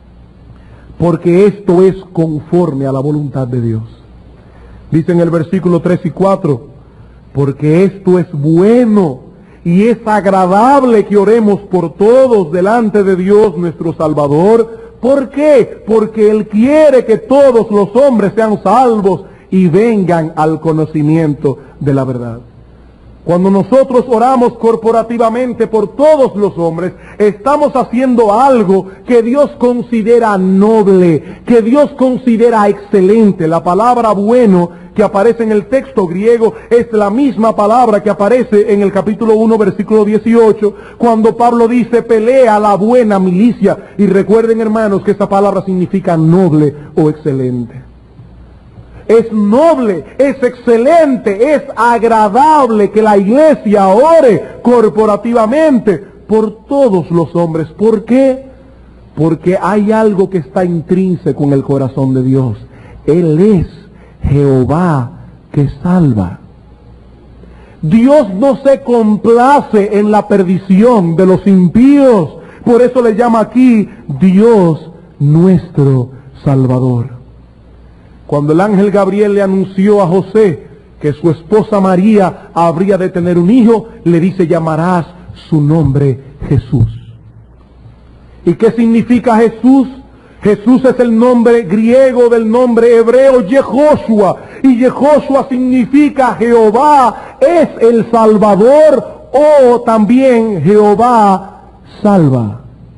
Speaker 1: porque esto es conforme a la voluntad de Dios. Dice en el versículo 3 y 4, porque esto es bueno y es agradable que oremos por todos delante de Dios nuestro Salvador. ¿Por qué? Porque Él quiere que todos los hombres sean salvos y vengan al conocimiento de la verdad. Cuando nosotros oramos corporativamente por todos los hombres, estamos haciendo algo que Dios considera noble, que Dios considera excelente. La palabra bueno que aparece en el texto griego es la misma palabra que aparece en el capítulo 1, versículo 18, cuando Pablo dice, pelea la buena milicia. Y recuerden, hermanos, que esa palabra significa noble o excelente. Es noble, es excelente, es agradable que la iglesia ore corporativamente por todos los hombres. ¿Por qué? Porque hay algo que está intrínseco en el corazón de Dios. Él es Jehová que salva. Dios no se complace en la perdición de los impíos. Por eso le llama aquí Dios nuestro Salvador. Cuando el ángel Gabriel le anunció a José que su esposa María habría de tener un hijo, le dice, llamarás su nombre Jesús. ¿Y qué significa Jesús? Jesús es el nombre griego del nombre hebreo Yehoshua. Y Yehoshua significa Jehová es el Salvador, o también Jehová salva.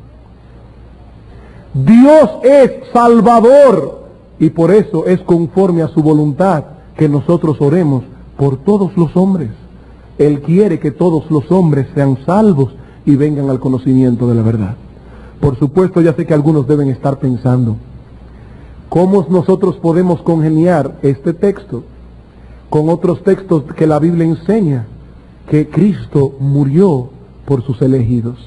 Speaker 1: Dios es Salvador. Y por eso es conforme a su voluntad que nosotros oremos por todos los hombres. Él quiere que todos los hombres sean salvos y vengan al conocimiento de la verdad. Por supuesto, ya sé que algunos deben estar pensando, ¿cómo nosotros podemos congeniar este texto con otros textos que la Biblia enseña que Cristo murió por sus elegidos?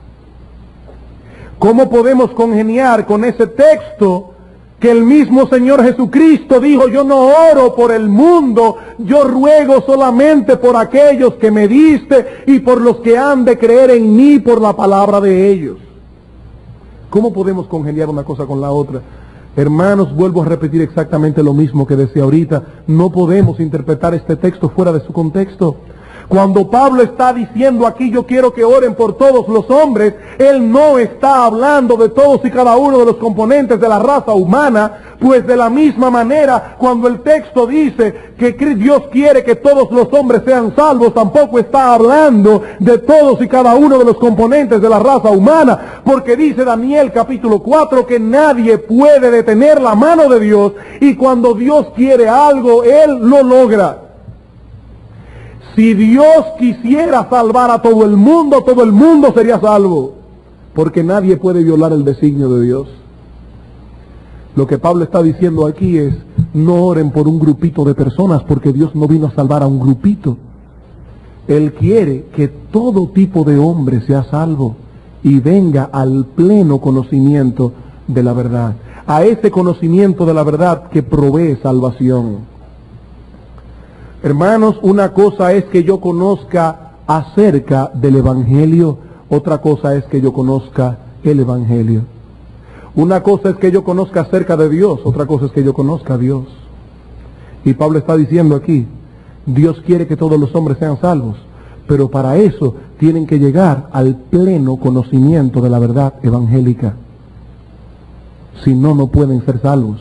Speaker 1: ¿Cómo podemos congeniar con ese texto que el mismo Señor Jesucristo dijo, yo no oro por el mundo, yo ruego solamente por aquellos que me diste y por los que han de creer en mí por la palabra de ellos? ¿Cómo podemos congeniar una cosa con la otra? Hermanos, vuelvo a repetir exactamente lo mismo que decía ahorita. No podemos interpretar este texto fuera de su contexto. Cuando Pablo está diciendo aquí, yo quiero que oren por todos los hombres, él no está hablando de todos y cada uno de los componentes de la raza humana, pues de la misma manera, cuando el texto dice que Dios quiere que todos los hombres sean salvos, tampoco está hablando de todos y cada uno de los componentes de la raza humana, porque dice Daniel capítulo 4 que nadie puede detener la mano de Dios, y cuando Dios quiere algo, Él lo logra. Si Dios quisiera salvar a todo el mundo sería salvo, porque nadie puede violar el designio de Dios. Lo que Pablo está diciendo aquí es, no oren por un grupito de personas, porque Dios no vino a salvar a un grupito. Él quiere que todo tipo de hombre sea salvo y venga al pleno conocimiento de la verdad, a ese conocimiento de la verdad que provee salvación. Hermanos, una cosa es que yo conozca acerca del Evangelio, otra cosa es que yo conozca el Evangelio. Una cosa es que yo conozca acerca de Dios, otra cosa es que yo conozca a Dios. Y Pablo está diciendo aquí, Dios quiere que todos los hombres sean salvos, pero para eso tienen que llegar al pleno conocimiento de la verdad evangélica. Si no, no pueden ser salvos.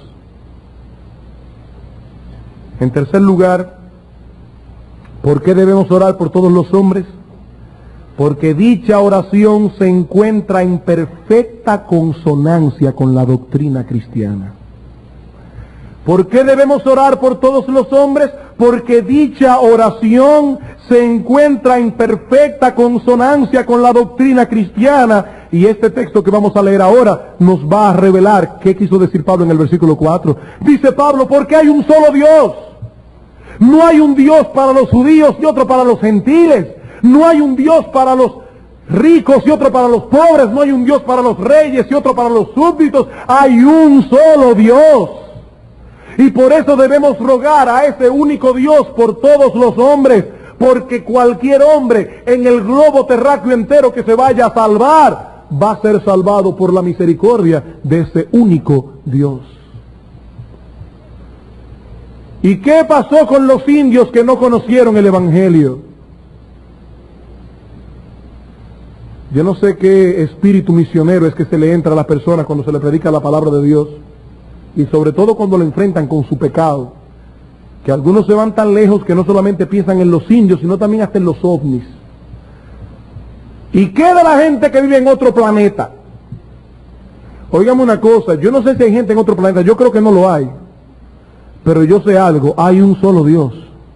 Speaker 1: En tercer lugar, ¿por qué debemos orar por todos los hombres? Porque dicha oración se encuentra en perfecta consonancia con la doctrina cristiana. ¿Por qué debemos orar por todos los hombres? Porque dicha oración se encuentra en perfecta consonancia con la doctrina cristiana. Y este texto que vamos a leer ahora nos va a revelar qué quiso decir Pablo en el versículo 4. Dice Pablo, porque hay un solo Dios. No hay un Dios para los judíos y otro para los gentiles. No hay un Dios para los ricos y otro para los pobres. No hay un Dios para los reyes y otro para los súbditos. Hay un solo Dios. Y por eso debemos rogar a ese único Dios por todos los hombres. Porque cualquier hombre en el globo terráqueo entero que se vaya a salvar, va a ser salvado por la misericordia de ese único Dios. ¿Y qué pasó con los indios que no conocieron el Evangelio? Yo no sé qué espíritu misionero es que se le entra a las personas cuando se le predica la palabra de Dios, y sobre todo cuando lo enfrentan con su pecado. que algunos se van tan lejos que no solamente piensan en los indios, sino también hasta en los ovnis. ¿Y qué de la gente que vive en otro planeta? Óigame una cosa, yo no sé si hay gente en otro planeta, yo creo que no lo hay, pero yo sé algo, hay un solo Dios.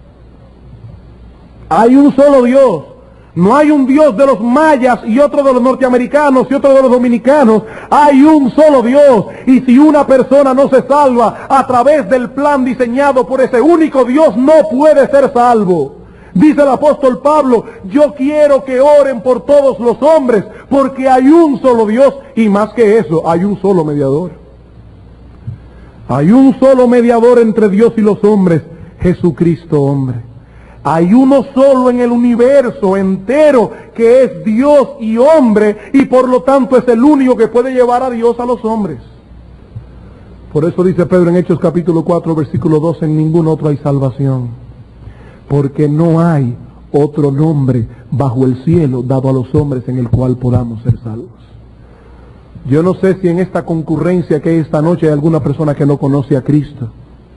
Speaker 1: Hay un solo Dios. No hay un Dios de los mayas y otro de los norteamericanos y otro de los dominicanos. Hay un solo Dios. Y si una persona no se salva a través del plan diseñado por ese único Dios, no puede ser salvo. Dice el apóstol Pablo, yo quiero que oren por todos los hombres, porque hay un solo Dios, y más que eso, hay un solo mediador. Hay un solo mediador entre Dios y los hombres, Jesucristo hombre. Hay uno solo en el universo entero, que es Dios y hombre, y por lo tanto es el único que puede llevar a Dios a los hombres. Por eso dice Pedro en Hechos capítulo 4, versículo 12, en ningún otro hay salvación, porque no hay otro nombre bajo el cielo dado a los hombres en el cual podamos ser salvos. Yo no sé si en esta concurrencia que hay esta noche hay alguna persona que no conoce a Cristo.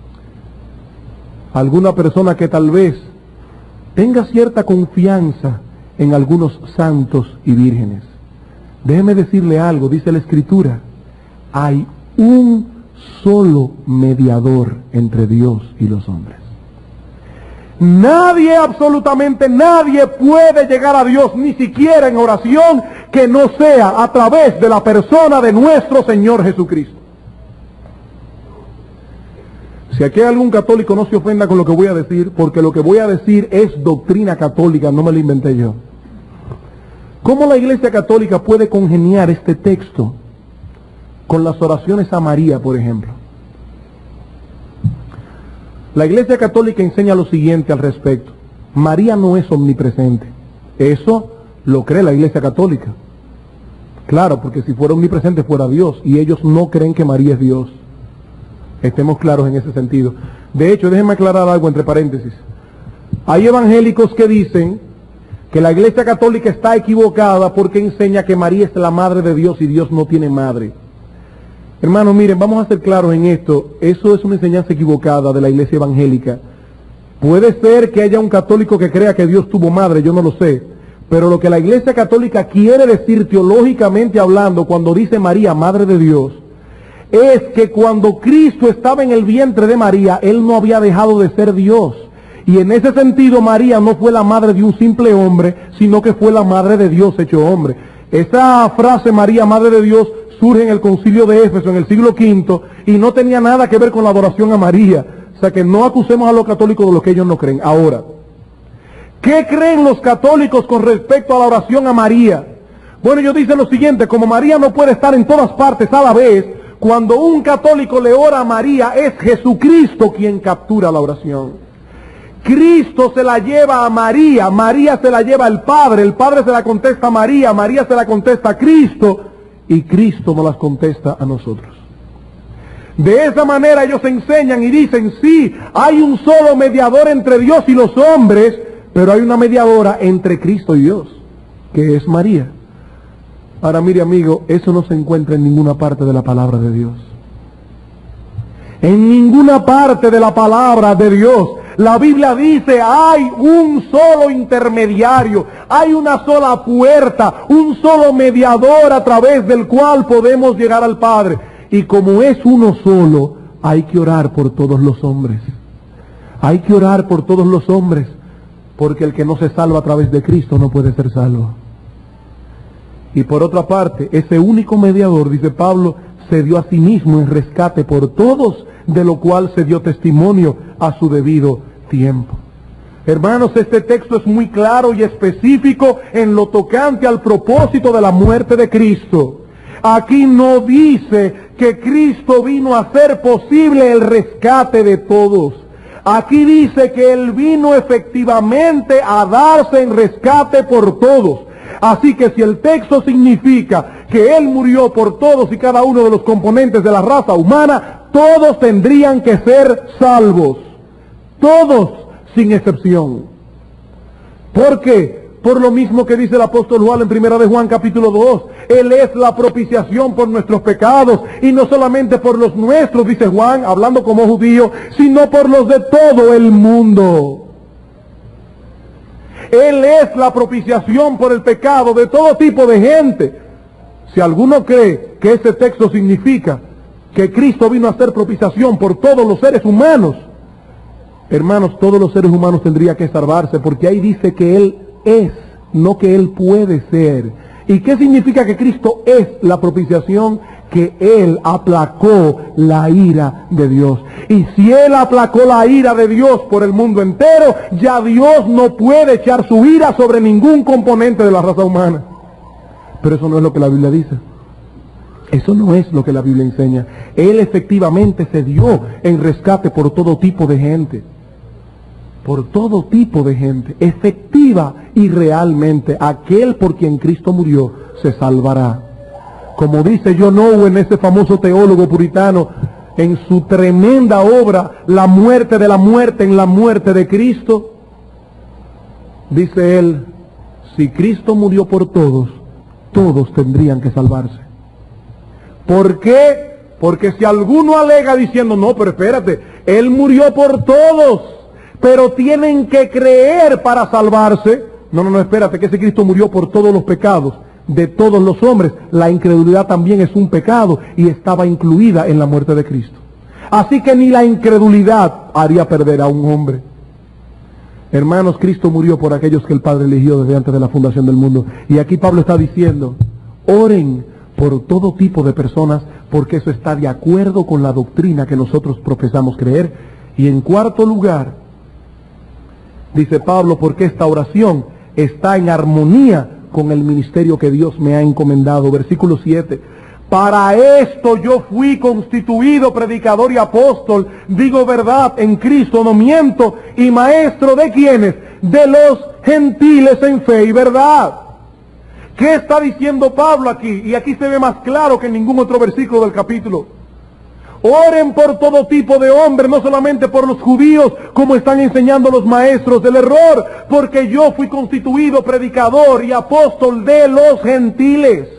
Speaker 1: Alguna persona que tal vez tenga cierta confianza en algunos santos y vírgenes. Déjeme decirle algo, dice la Escritura, hay un solo mediador entre Dios y los hombres. Nadie, absolutamente nadie puede llegar a Dios, ni siquiera en oración, que no sea a través de la persona de nuestro Señor Jesucristo. Si aquí hay algún católico, no se ofenda con lo que voy a decir, porque lo que voy a decir es doctrina católica, no me lo inventé yo. ¿Cómo la Iglesia Católica puede congeniar este texto con las oraciones a María, por ejemplo? La Iglesia Católica enseña lo siguiente al respecto. María no es omnipresente. Eso lo cree la Iglesia Católica. Claro, porque si fuera omnipresente fuera Dios, y ellos no creen que María es Dios. Estemos claros en ese sentido. De hecho, déjenme aclarar algo entre paréntesis. Hay evangélicos que dicen que la Iglesia Católica está equivocada porque enseña que María es la madre de Dios y Dios no tiene madre. Hermanos, miren, vamos a ser claros en esto. Eso es una enseñanza equivocada de la Iglesia evangélica. Puede ser que haya un católico que crea que Dios tuvo madre, yo no lo sé. Pero lo que la Iglesia Católica quiere decir teológicamente hablando cuando dice María, madre de Dios, es que cuando Cristo estaba en el vientre de María, Él no había dejado de ser Dios. Y en ese sentido María no fue la madre de un simple hombre, sino que fue la madre de Dios hecho hombre. Esa frase, María, madre de Dios, surge en el concilio de Éfeso en el siglo V y no tenía nada que ver con la adoración a María. O sea que no acusemos a los católicos de lo que ellos no creen. Ahora, ¿qué creen los católicos con respecto a la oración a María? Bueno, ellos dicen lo siguiente: como María no puede estar en todas partes a la vez, cuando un católico le ora a María, es Jesucristo quien captura la oración. Cristo se la lleva a María, María se la lleva al Padre, el Padre se la contesta a María, María se la contesta a Cristo, y Cristo nos las contesta a nosotros. De esa manera ellos enseñan y dicen, sí, hay un solo mediador entre Dios y los hombres, pero hay una mediadora entre Cristo y Dios, que es María. Ahora mire, amigo, eso no se encuentra en ninguna parte de la palabra de Dios. En ninguna parte de la palabra de Dios. La Biblia dice, hay un solo intermediario, hay una sola puerta, un solo mediador a través del cual podemos llegar al Padre. Y como es uno solo, hay que orar por todos los hombres. Hay que orar por todos los hombres, porque el que no se salva a través de Cristo no puede ser salvo. Y por otra parte, ese único mediador, dice Pablo, se dio a sí mismo en rescate por todos, de lo cual se dio testimonio a su debido tiempo. Hermanos, este texto es muy claro y específico en lo tocante al propósito de la muerte de Cristo. Aquí no dice que Cristo vino a hacer posible el rescate de todos. Aquí dice que Él vino efectivamente a darse en rescate por todos. Así que si el texto significa que Él murió por todos y cada uno de los componentes de la raza humana, todos tendrían que ser salvos. Todos, sin excepción. ¿Por qué? Por lo mismo que dice el apóstol Juan en 1 de Juan capítulo 2, Él es la propiciación por nuestros pecados, y no solamente por los nuestros, dice Juan, hablando como judío, sino por los de todo el mundo. Él es la propiciación por el pecado de todo tipo de gente. Si alguno cree que ese texto significa que Cristo vino a hacer propiciación por todos los seres humanos, hermanos, todos los seres humanos tendrían que salvarse, porque ahí dice que Él es, no que Él puede ser. ¿Y qué significa que Cristo es la propiciación? Que Él aplacó la ira de Dios. Y si Él aplacó la ira de Dios por el mundo entero, ya Dios no puede echar su ira sobre ningún componente de la raza humana. Pero eso no es lo que la Biblia dice. Eso no es lo que la Biblia enseña. Él efectivamente se dio en rescate por todo tipo de gente. Por todo tipo de gente. Efectiva y realmente aquel por quien Cristo murió se salvará. Como dice John Owen, ese famoso teólogo puritano, en su tremenda obra, La muerte de la muerte en la muerte de Cristo, dice él, si Cristo murió por todos, todos tendrían que salvarse. ¿Por qué? Porque si alguno alega diciendo, no, pero espérate, Él murió por todos, pero tienen que creer para salvarse. No, espérate, que ese Cristo murió por todos los pecados de todos los hombres. La incredulidad también es un pecado y estaba incluida en la muerte de Cristo. Así que ni la incredulidad haría perder a un hombre. Hermanos, Cristo murió por aquellos que el Padre eligió desde antes de la fundación del mundo. Y aquí Pablo está diciendo, oren por todo tipo de personas, porque eso está de acuerdo con la doctrina que nosotros profesamos creer. Y en cuarto lugar, dice Pablo, porque esta oración está en armonía con el ministerio que Dios me ha encomendado. Versículo 7. Para esto yo fui constituido predicador y apóstol, digo verdad en Cristo, no miento, y maestro ¿de quiénes? De los gentiles en fe y verdad. ¿Qué está diciendo Pablo aquí? Y aquí se ve más claro que en ningún otro versículo del capítulo. Oren por todo tipo de hombres, no solamente por los judíos, como están enseñando los maestros del error, porque yo fui constituido predicador y apóstol de los gentiles.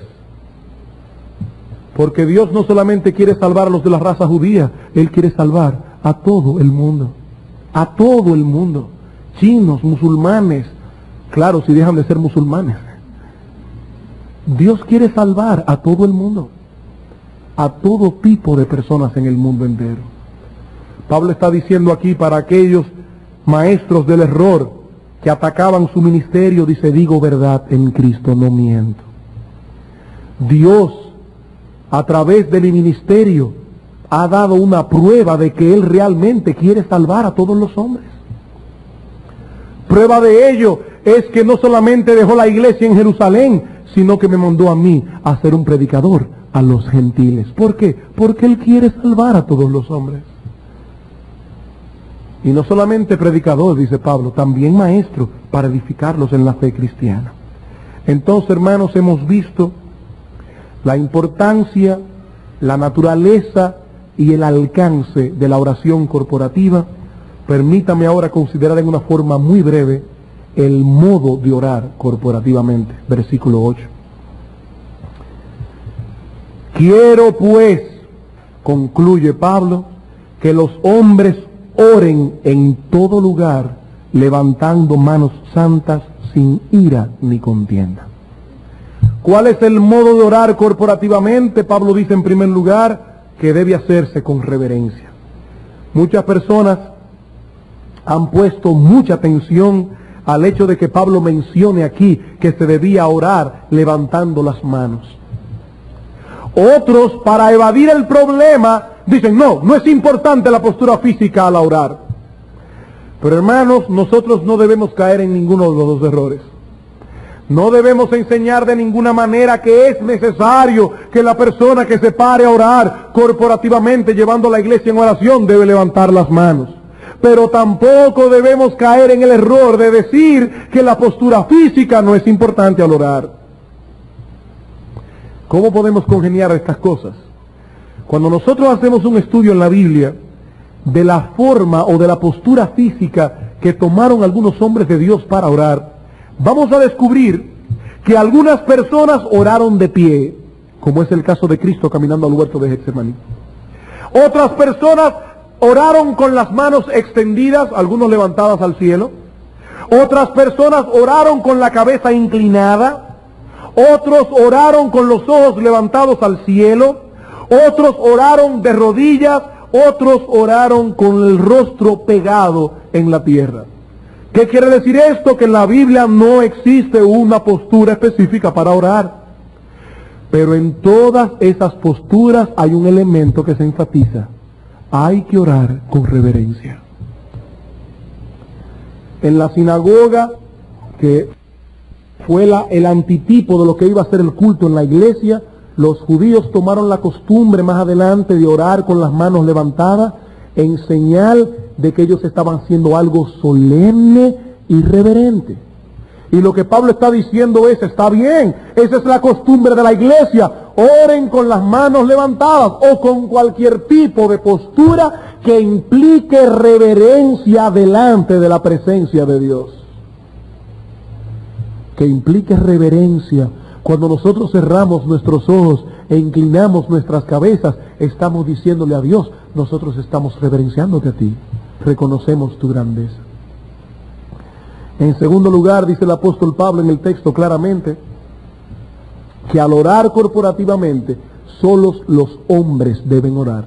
Speaker 1: Porque Dios no solamente quiere salvar a los de la raza judía, Él quiere salvar a todo el mundo. A todo el mundo. Chinos, musulmanes, claro, si dejan de ser musulmanes. Dios quiere salvar a todo el mundo. A todo tipo de personas en el mundo entero. Pablo está diciendo aquí para aquellos maestros del error que atacaban su ministerio, dice, digo verdad en Cristo, no miento. Dios, a través del ministerio, ha dado una prueba de que Él realmente quiere salvar a todos los hombres. Prueba de ello es que no solamente dejó la iglesia en Jerusalén, sino que me mandó a mí a ser un predicador a los gentiles. ¿Por qué? Porque Él quiere salvar a todos los hombres. Y no solamente predicador, dice Pablo, también maestro para edificarlos en la fe cristiana. Entonces, hermanos, hemos visto la importancia, la naturaleza y el alcance de la oración corporativa. Permítame ahora considerar en una forma muy breve el modo de orar corporativamente. Versículo 8. Quiero pues, concluye Pablo, que los hombres oren en todo lugar, levantando manos santas sin ira ni contienda. ¿Cuál es el modo de orar corporativamente? Pablo dice en primer lugar que debe hacerse con reverencia. Muchas personas han puesto mucha atención al hecho de que Pablo mencione aquí que se debía orar levantando las manos. Otros, para evadir el problema, dicen, no es importante la postura física al orar. Pero hermanos, nosotros no debemos caer en ninguno de los dos errores. No debemos enseñar de ninguna manera que es necesario que la persona que se pare a orar corporativamente llevando a la iglesia en oración debe levantar las manos. Pero tampoco debemos caer en el error de decir que la postura física no es importante al orar. ¿Cómo podemos congeniar estas cosas? Cuando nosotros hacemos un estudio en la Biblia de la forma o de la postura física que tomaron algunos hombres de Dios para orar, vamos a descubrir que algunas personas oraron de pie, como es el caso de Cristo caminando al huerto de Getsemaní. Otras personas oraron con las manos extendidas, algunos levantadas al cielo. Otras personas oraron con la cabeza inclinada. Otros oraron con los ojos levantados al cielo. Otros oraron de rodillas. Otros oraron con el rostro pegado en la tierra. ¿Qué quiere decir esto? Que en la Biblia no existe una postura específica para orar. Pero en todas esas posturas hay un elemento que se enfatiza. Hay que orar con reverencia. En la sinagoga, que fue el antitipo de lo que iba a ser el culto en la iglesia, los judíos tomaron la costumbre más adelante de orar con las manos levantadas en señal de que ellos estaban haciendo algo solemne y reverente. Y lo que Pablo está diciendo es, está bien, esa es la costumbre de la iglesia, oren con las manos levantadas o con cualquier tipo de postura que implique reverencia delante de la presencia de Dios. Que implique reverencia. Cuando nosotros cerramos nuestros ojos e inclinamos nuestras cabezas, estamos diciéndole a Dios, nosotros estamos reverenciándote a ti, reconocemos tu grandeza. En segundo lugar, dice el apóstol Pablo en el texto claramente, que al orar corporativamente, solos los hombres deben orar.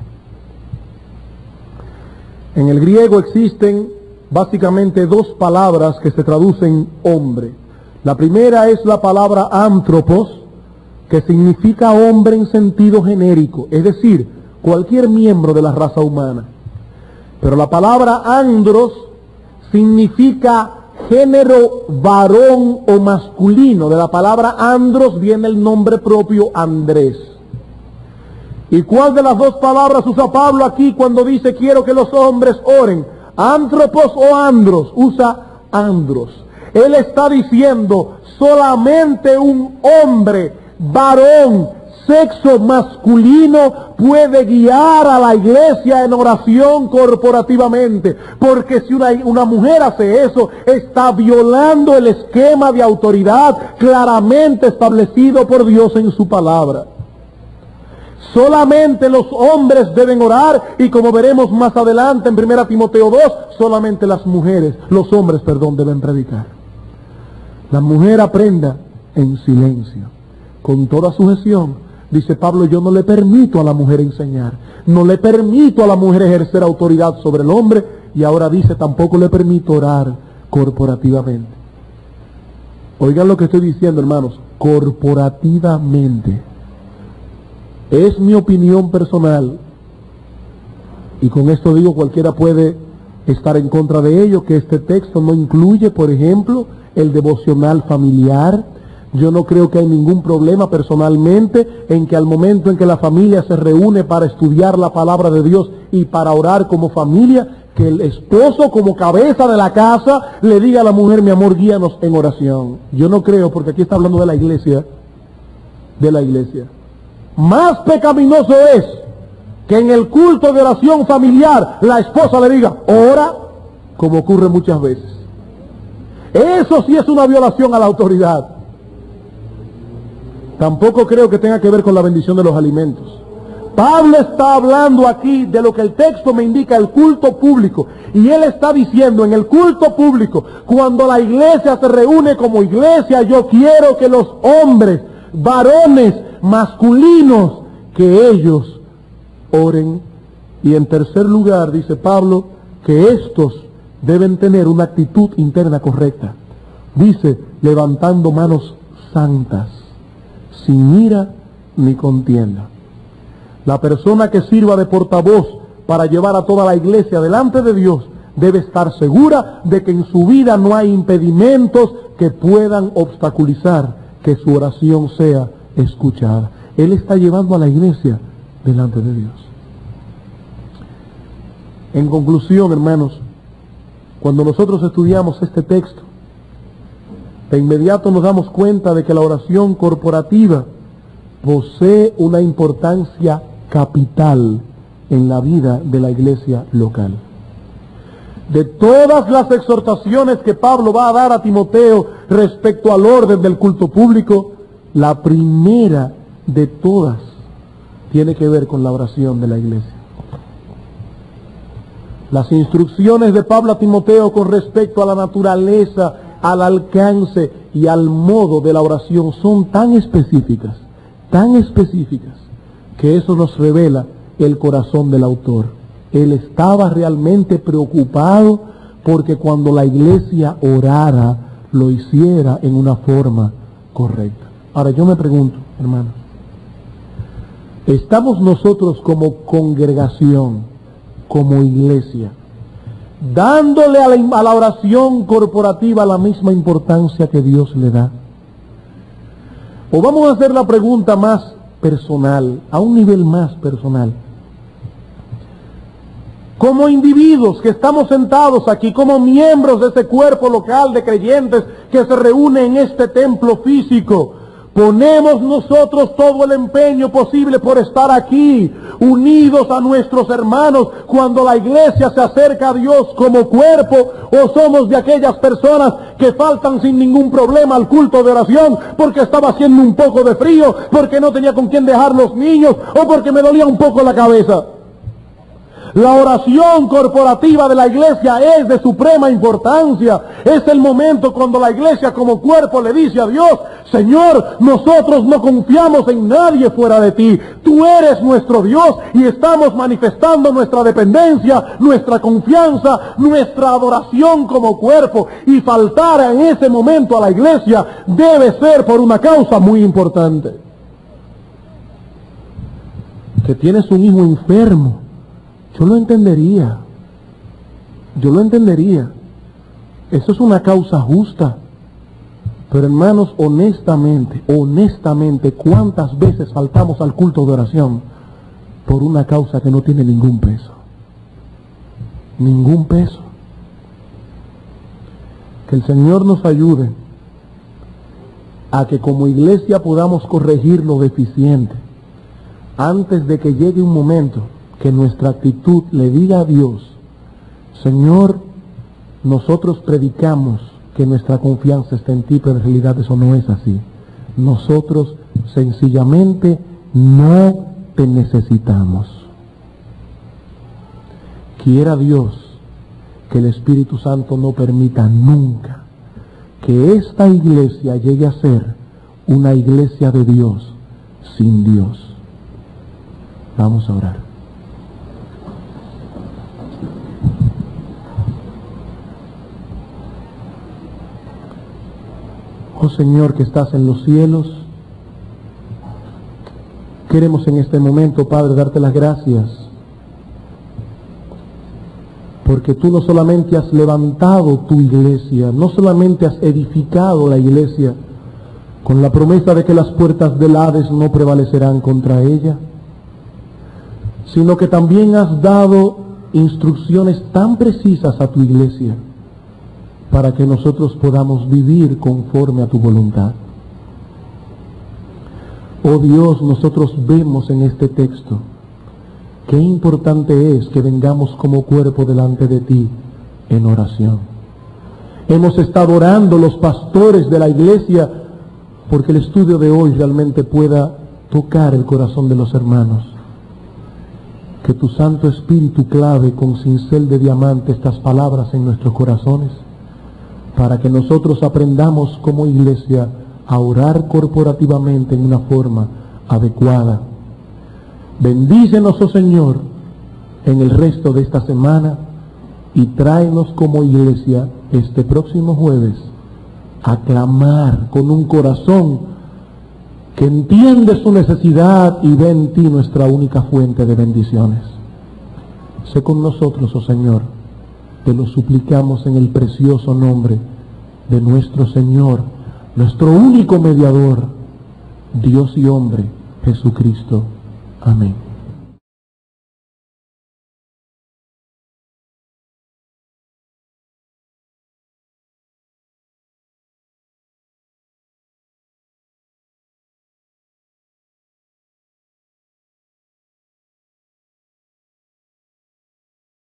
Speaker 1: En el griego existen básicamente dos palabras que se traducen hombre. La primera es la palabra anthropos, que significa hombre en sentido genérico, es decir, cualquier miembro de la raza humana. Pero la palabra andros significa género varón o masculino. De la palabra andros viene el nombre propio Andrés. ¿Y cuál de las dos palabras usa Pablo aquí cuando dice quiero que los hombres oren? ¿Anthropos o andros? Usa andros. Él está diciendo solamente un hombre, varón, sexo masculino puede guiar a la iglesia en oración corporativamente, porque si una mujer hace eso, está violando el esquema de autoridad claramente establecido por Dios en su palabra. Solamente los hombres deben orar, y como veremos más adelante en 1 Timoteo 2, solamente los hombres deben predicar. La mujer aprenda en silencio, con toda sujeción. Dice Pablo, yo no le permito a la mujer enseñar, no le permito a la mujer ejercer autoridad sobre el hombre, y ahora dice, tampoco le permito orar corporativamente. Oigan lo que estoy diciendo, hermanos, corporativamente. Es mi opinión personal, y con esto digo, cualquiera puede estar en contra de ello, que este texto no incluye, por ejemplo, el devocional familiar. Yo no creo que hay ningún problema personalmente en que al momento en que la familia se reúne para estudiar la palabra de Dios y para orar como familia, que el esposo como cabeza de la casa le diga a la mujer, mi amor, guíanos en oración. Yo no creo, porque aquí está hablando de la iglesia, Más pecaminoso es que en el culto de oración familiar la esposa le diga, ora, como ocurre muchas veces. Eso sí es una violación a la autoridad. Tampoco creo que tenga que ver con la bendición de los alimentos. Pablo está hablando aquí de lo que el texto me indica, el culto público. Y él está diciendo, en el culto público, cuando la iglesia se reúne como iglesia, yo quiero que los hombres, varones, masculinos, que ellos oren. Y en tercer lugar, dice Pablo, que estos deben tener una actitud interna correcta. Dice, levantando manos santas, sin ira ni contienda. La persona que sirva de portavoz para llevar a toda la iglesia delante de Dios debe estar segura de que en su vida no hay impedimentos que puedan obstaculizar que su oración sea escuchada. Él está llevando a la iglesia delante de Dios. En conclusión, hermanos, cuando nosotros estudiamos este texto, de inmediato nos damos cuenta de que la oración corporativa posee una importancia capital en la vida de la iglesia local. De todas las exhortaciones que Pablo va a dar a Timoteo respecto al orden del culto público, la primera de todas tiene que ver con la oración de la iglesia. Las instrucciones de Pablo a Timoteo con respecto a la naturaleza, al alcance y al modo de la oración son tan específicas, que eso nos revela el corazón del autor. Él estaba realmente preocupado porque cuando la iglesia orara, lo hiciera en una forma correcta. Ahora yo me pregunto, hermanos, ¿estamos nosotros como congregación, como iglesia, dándole a la oración corporativa la misma importancia que Dios le da? O vamos a hacer la pregunta más personal, a un nivel más personal. Como individuos que estamos sentados aquí, como miembros de este cuerpo local de creyentes que se reúne en este templo físico, ponemos nosotros todo el empeño posible por estar aquí, unidos a nuestros hermanos, cuando la iglesia se acerca a Dios como cuerpo, o somos de aquellas personas que faltan sin ningún problema al culto de oración porque estaba haciendo un poco de frío, porque no tenía con quién dejar los niños, o porque me dolía un poco la cabeza. La oración corporativa de la iglesia es de suprema importancia. Es el momento cuando la iglesia como cuerpo le dice a Dios: Señor, nosotros no confiamos en nadie fuera de ti. Tú eres nuestro Dios y estamos manifestando nuestra dependencia, nuestra confianza, nuestra adoración como cuerpo. Y faltar en ese momento a la iglesia debe ser por una causa muy importante. Que tienes un hijo enfermo. Yo lo entendería. Eso es una causa justa. Pero hermanos, honestamente, ¿cuántas veces faltamos al culto de oración por una causa que no tiene ningún peso? Ningún peso. Que el Señor nos ayude a que como iglesia podamos corregir lo deficiente antes de que llegue un momento que nuestra actitud le diga a Dios: Señor, nosotros predicamos que nuestra confianza está en ti, pero en realidad eso no es así. Nosotros sencillamente no te necesitamos. Quiera Dios que el Espíritu Santo no permita nunca que esta iglesia llegue a ser una iglesia de Dios sin Dios. Vamos a orar. Oh Señor que estás en los cielos, queremos en este momento, Padre, darte las gracias, porque tú no solamente has levantado tu iglesia, no solamente has edificado la iglesia con la promesa de que las puertas del Hades no prevalecerán contra ella, sino que también has dado instrucciones tan precisas a tu iglesia para que nosotros podamos vivir conforme a tu voluntad. Oh Dios, nosotros vemos en este texto qué importante es que vengamos como cuerpo delante de ti en oración. Hemos estado orando los pastores de la iglesia porque el estudio de hoy realmente pueda tocar el corazón de los hermanos. Que tu Santo Espíritu clave con cincel de diamante estas palabras en nuestros corazones, para que nosotros aprendamos como iglesia a orar corporativamente en una forma adecuada. Bendícenos, oh Señor, en el resto de esta semana y tráenos como iglesia este próximo jueves a clamar con un corazón que entiende su necesidad y ve en ti nuestra única fuente de bendiciones. Sé con nosotros, oh Señor. Te lo suplicamos en el precioso nombre de nuestro Señor, nuestro único mediador, Dios y hombre, Jesucristo. Amén.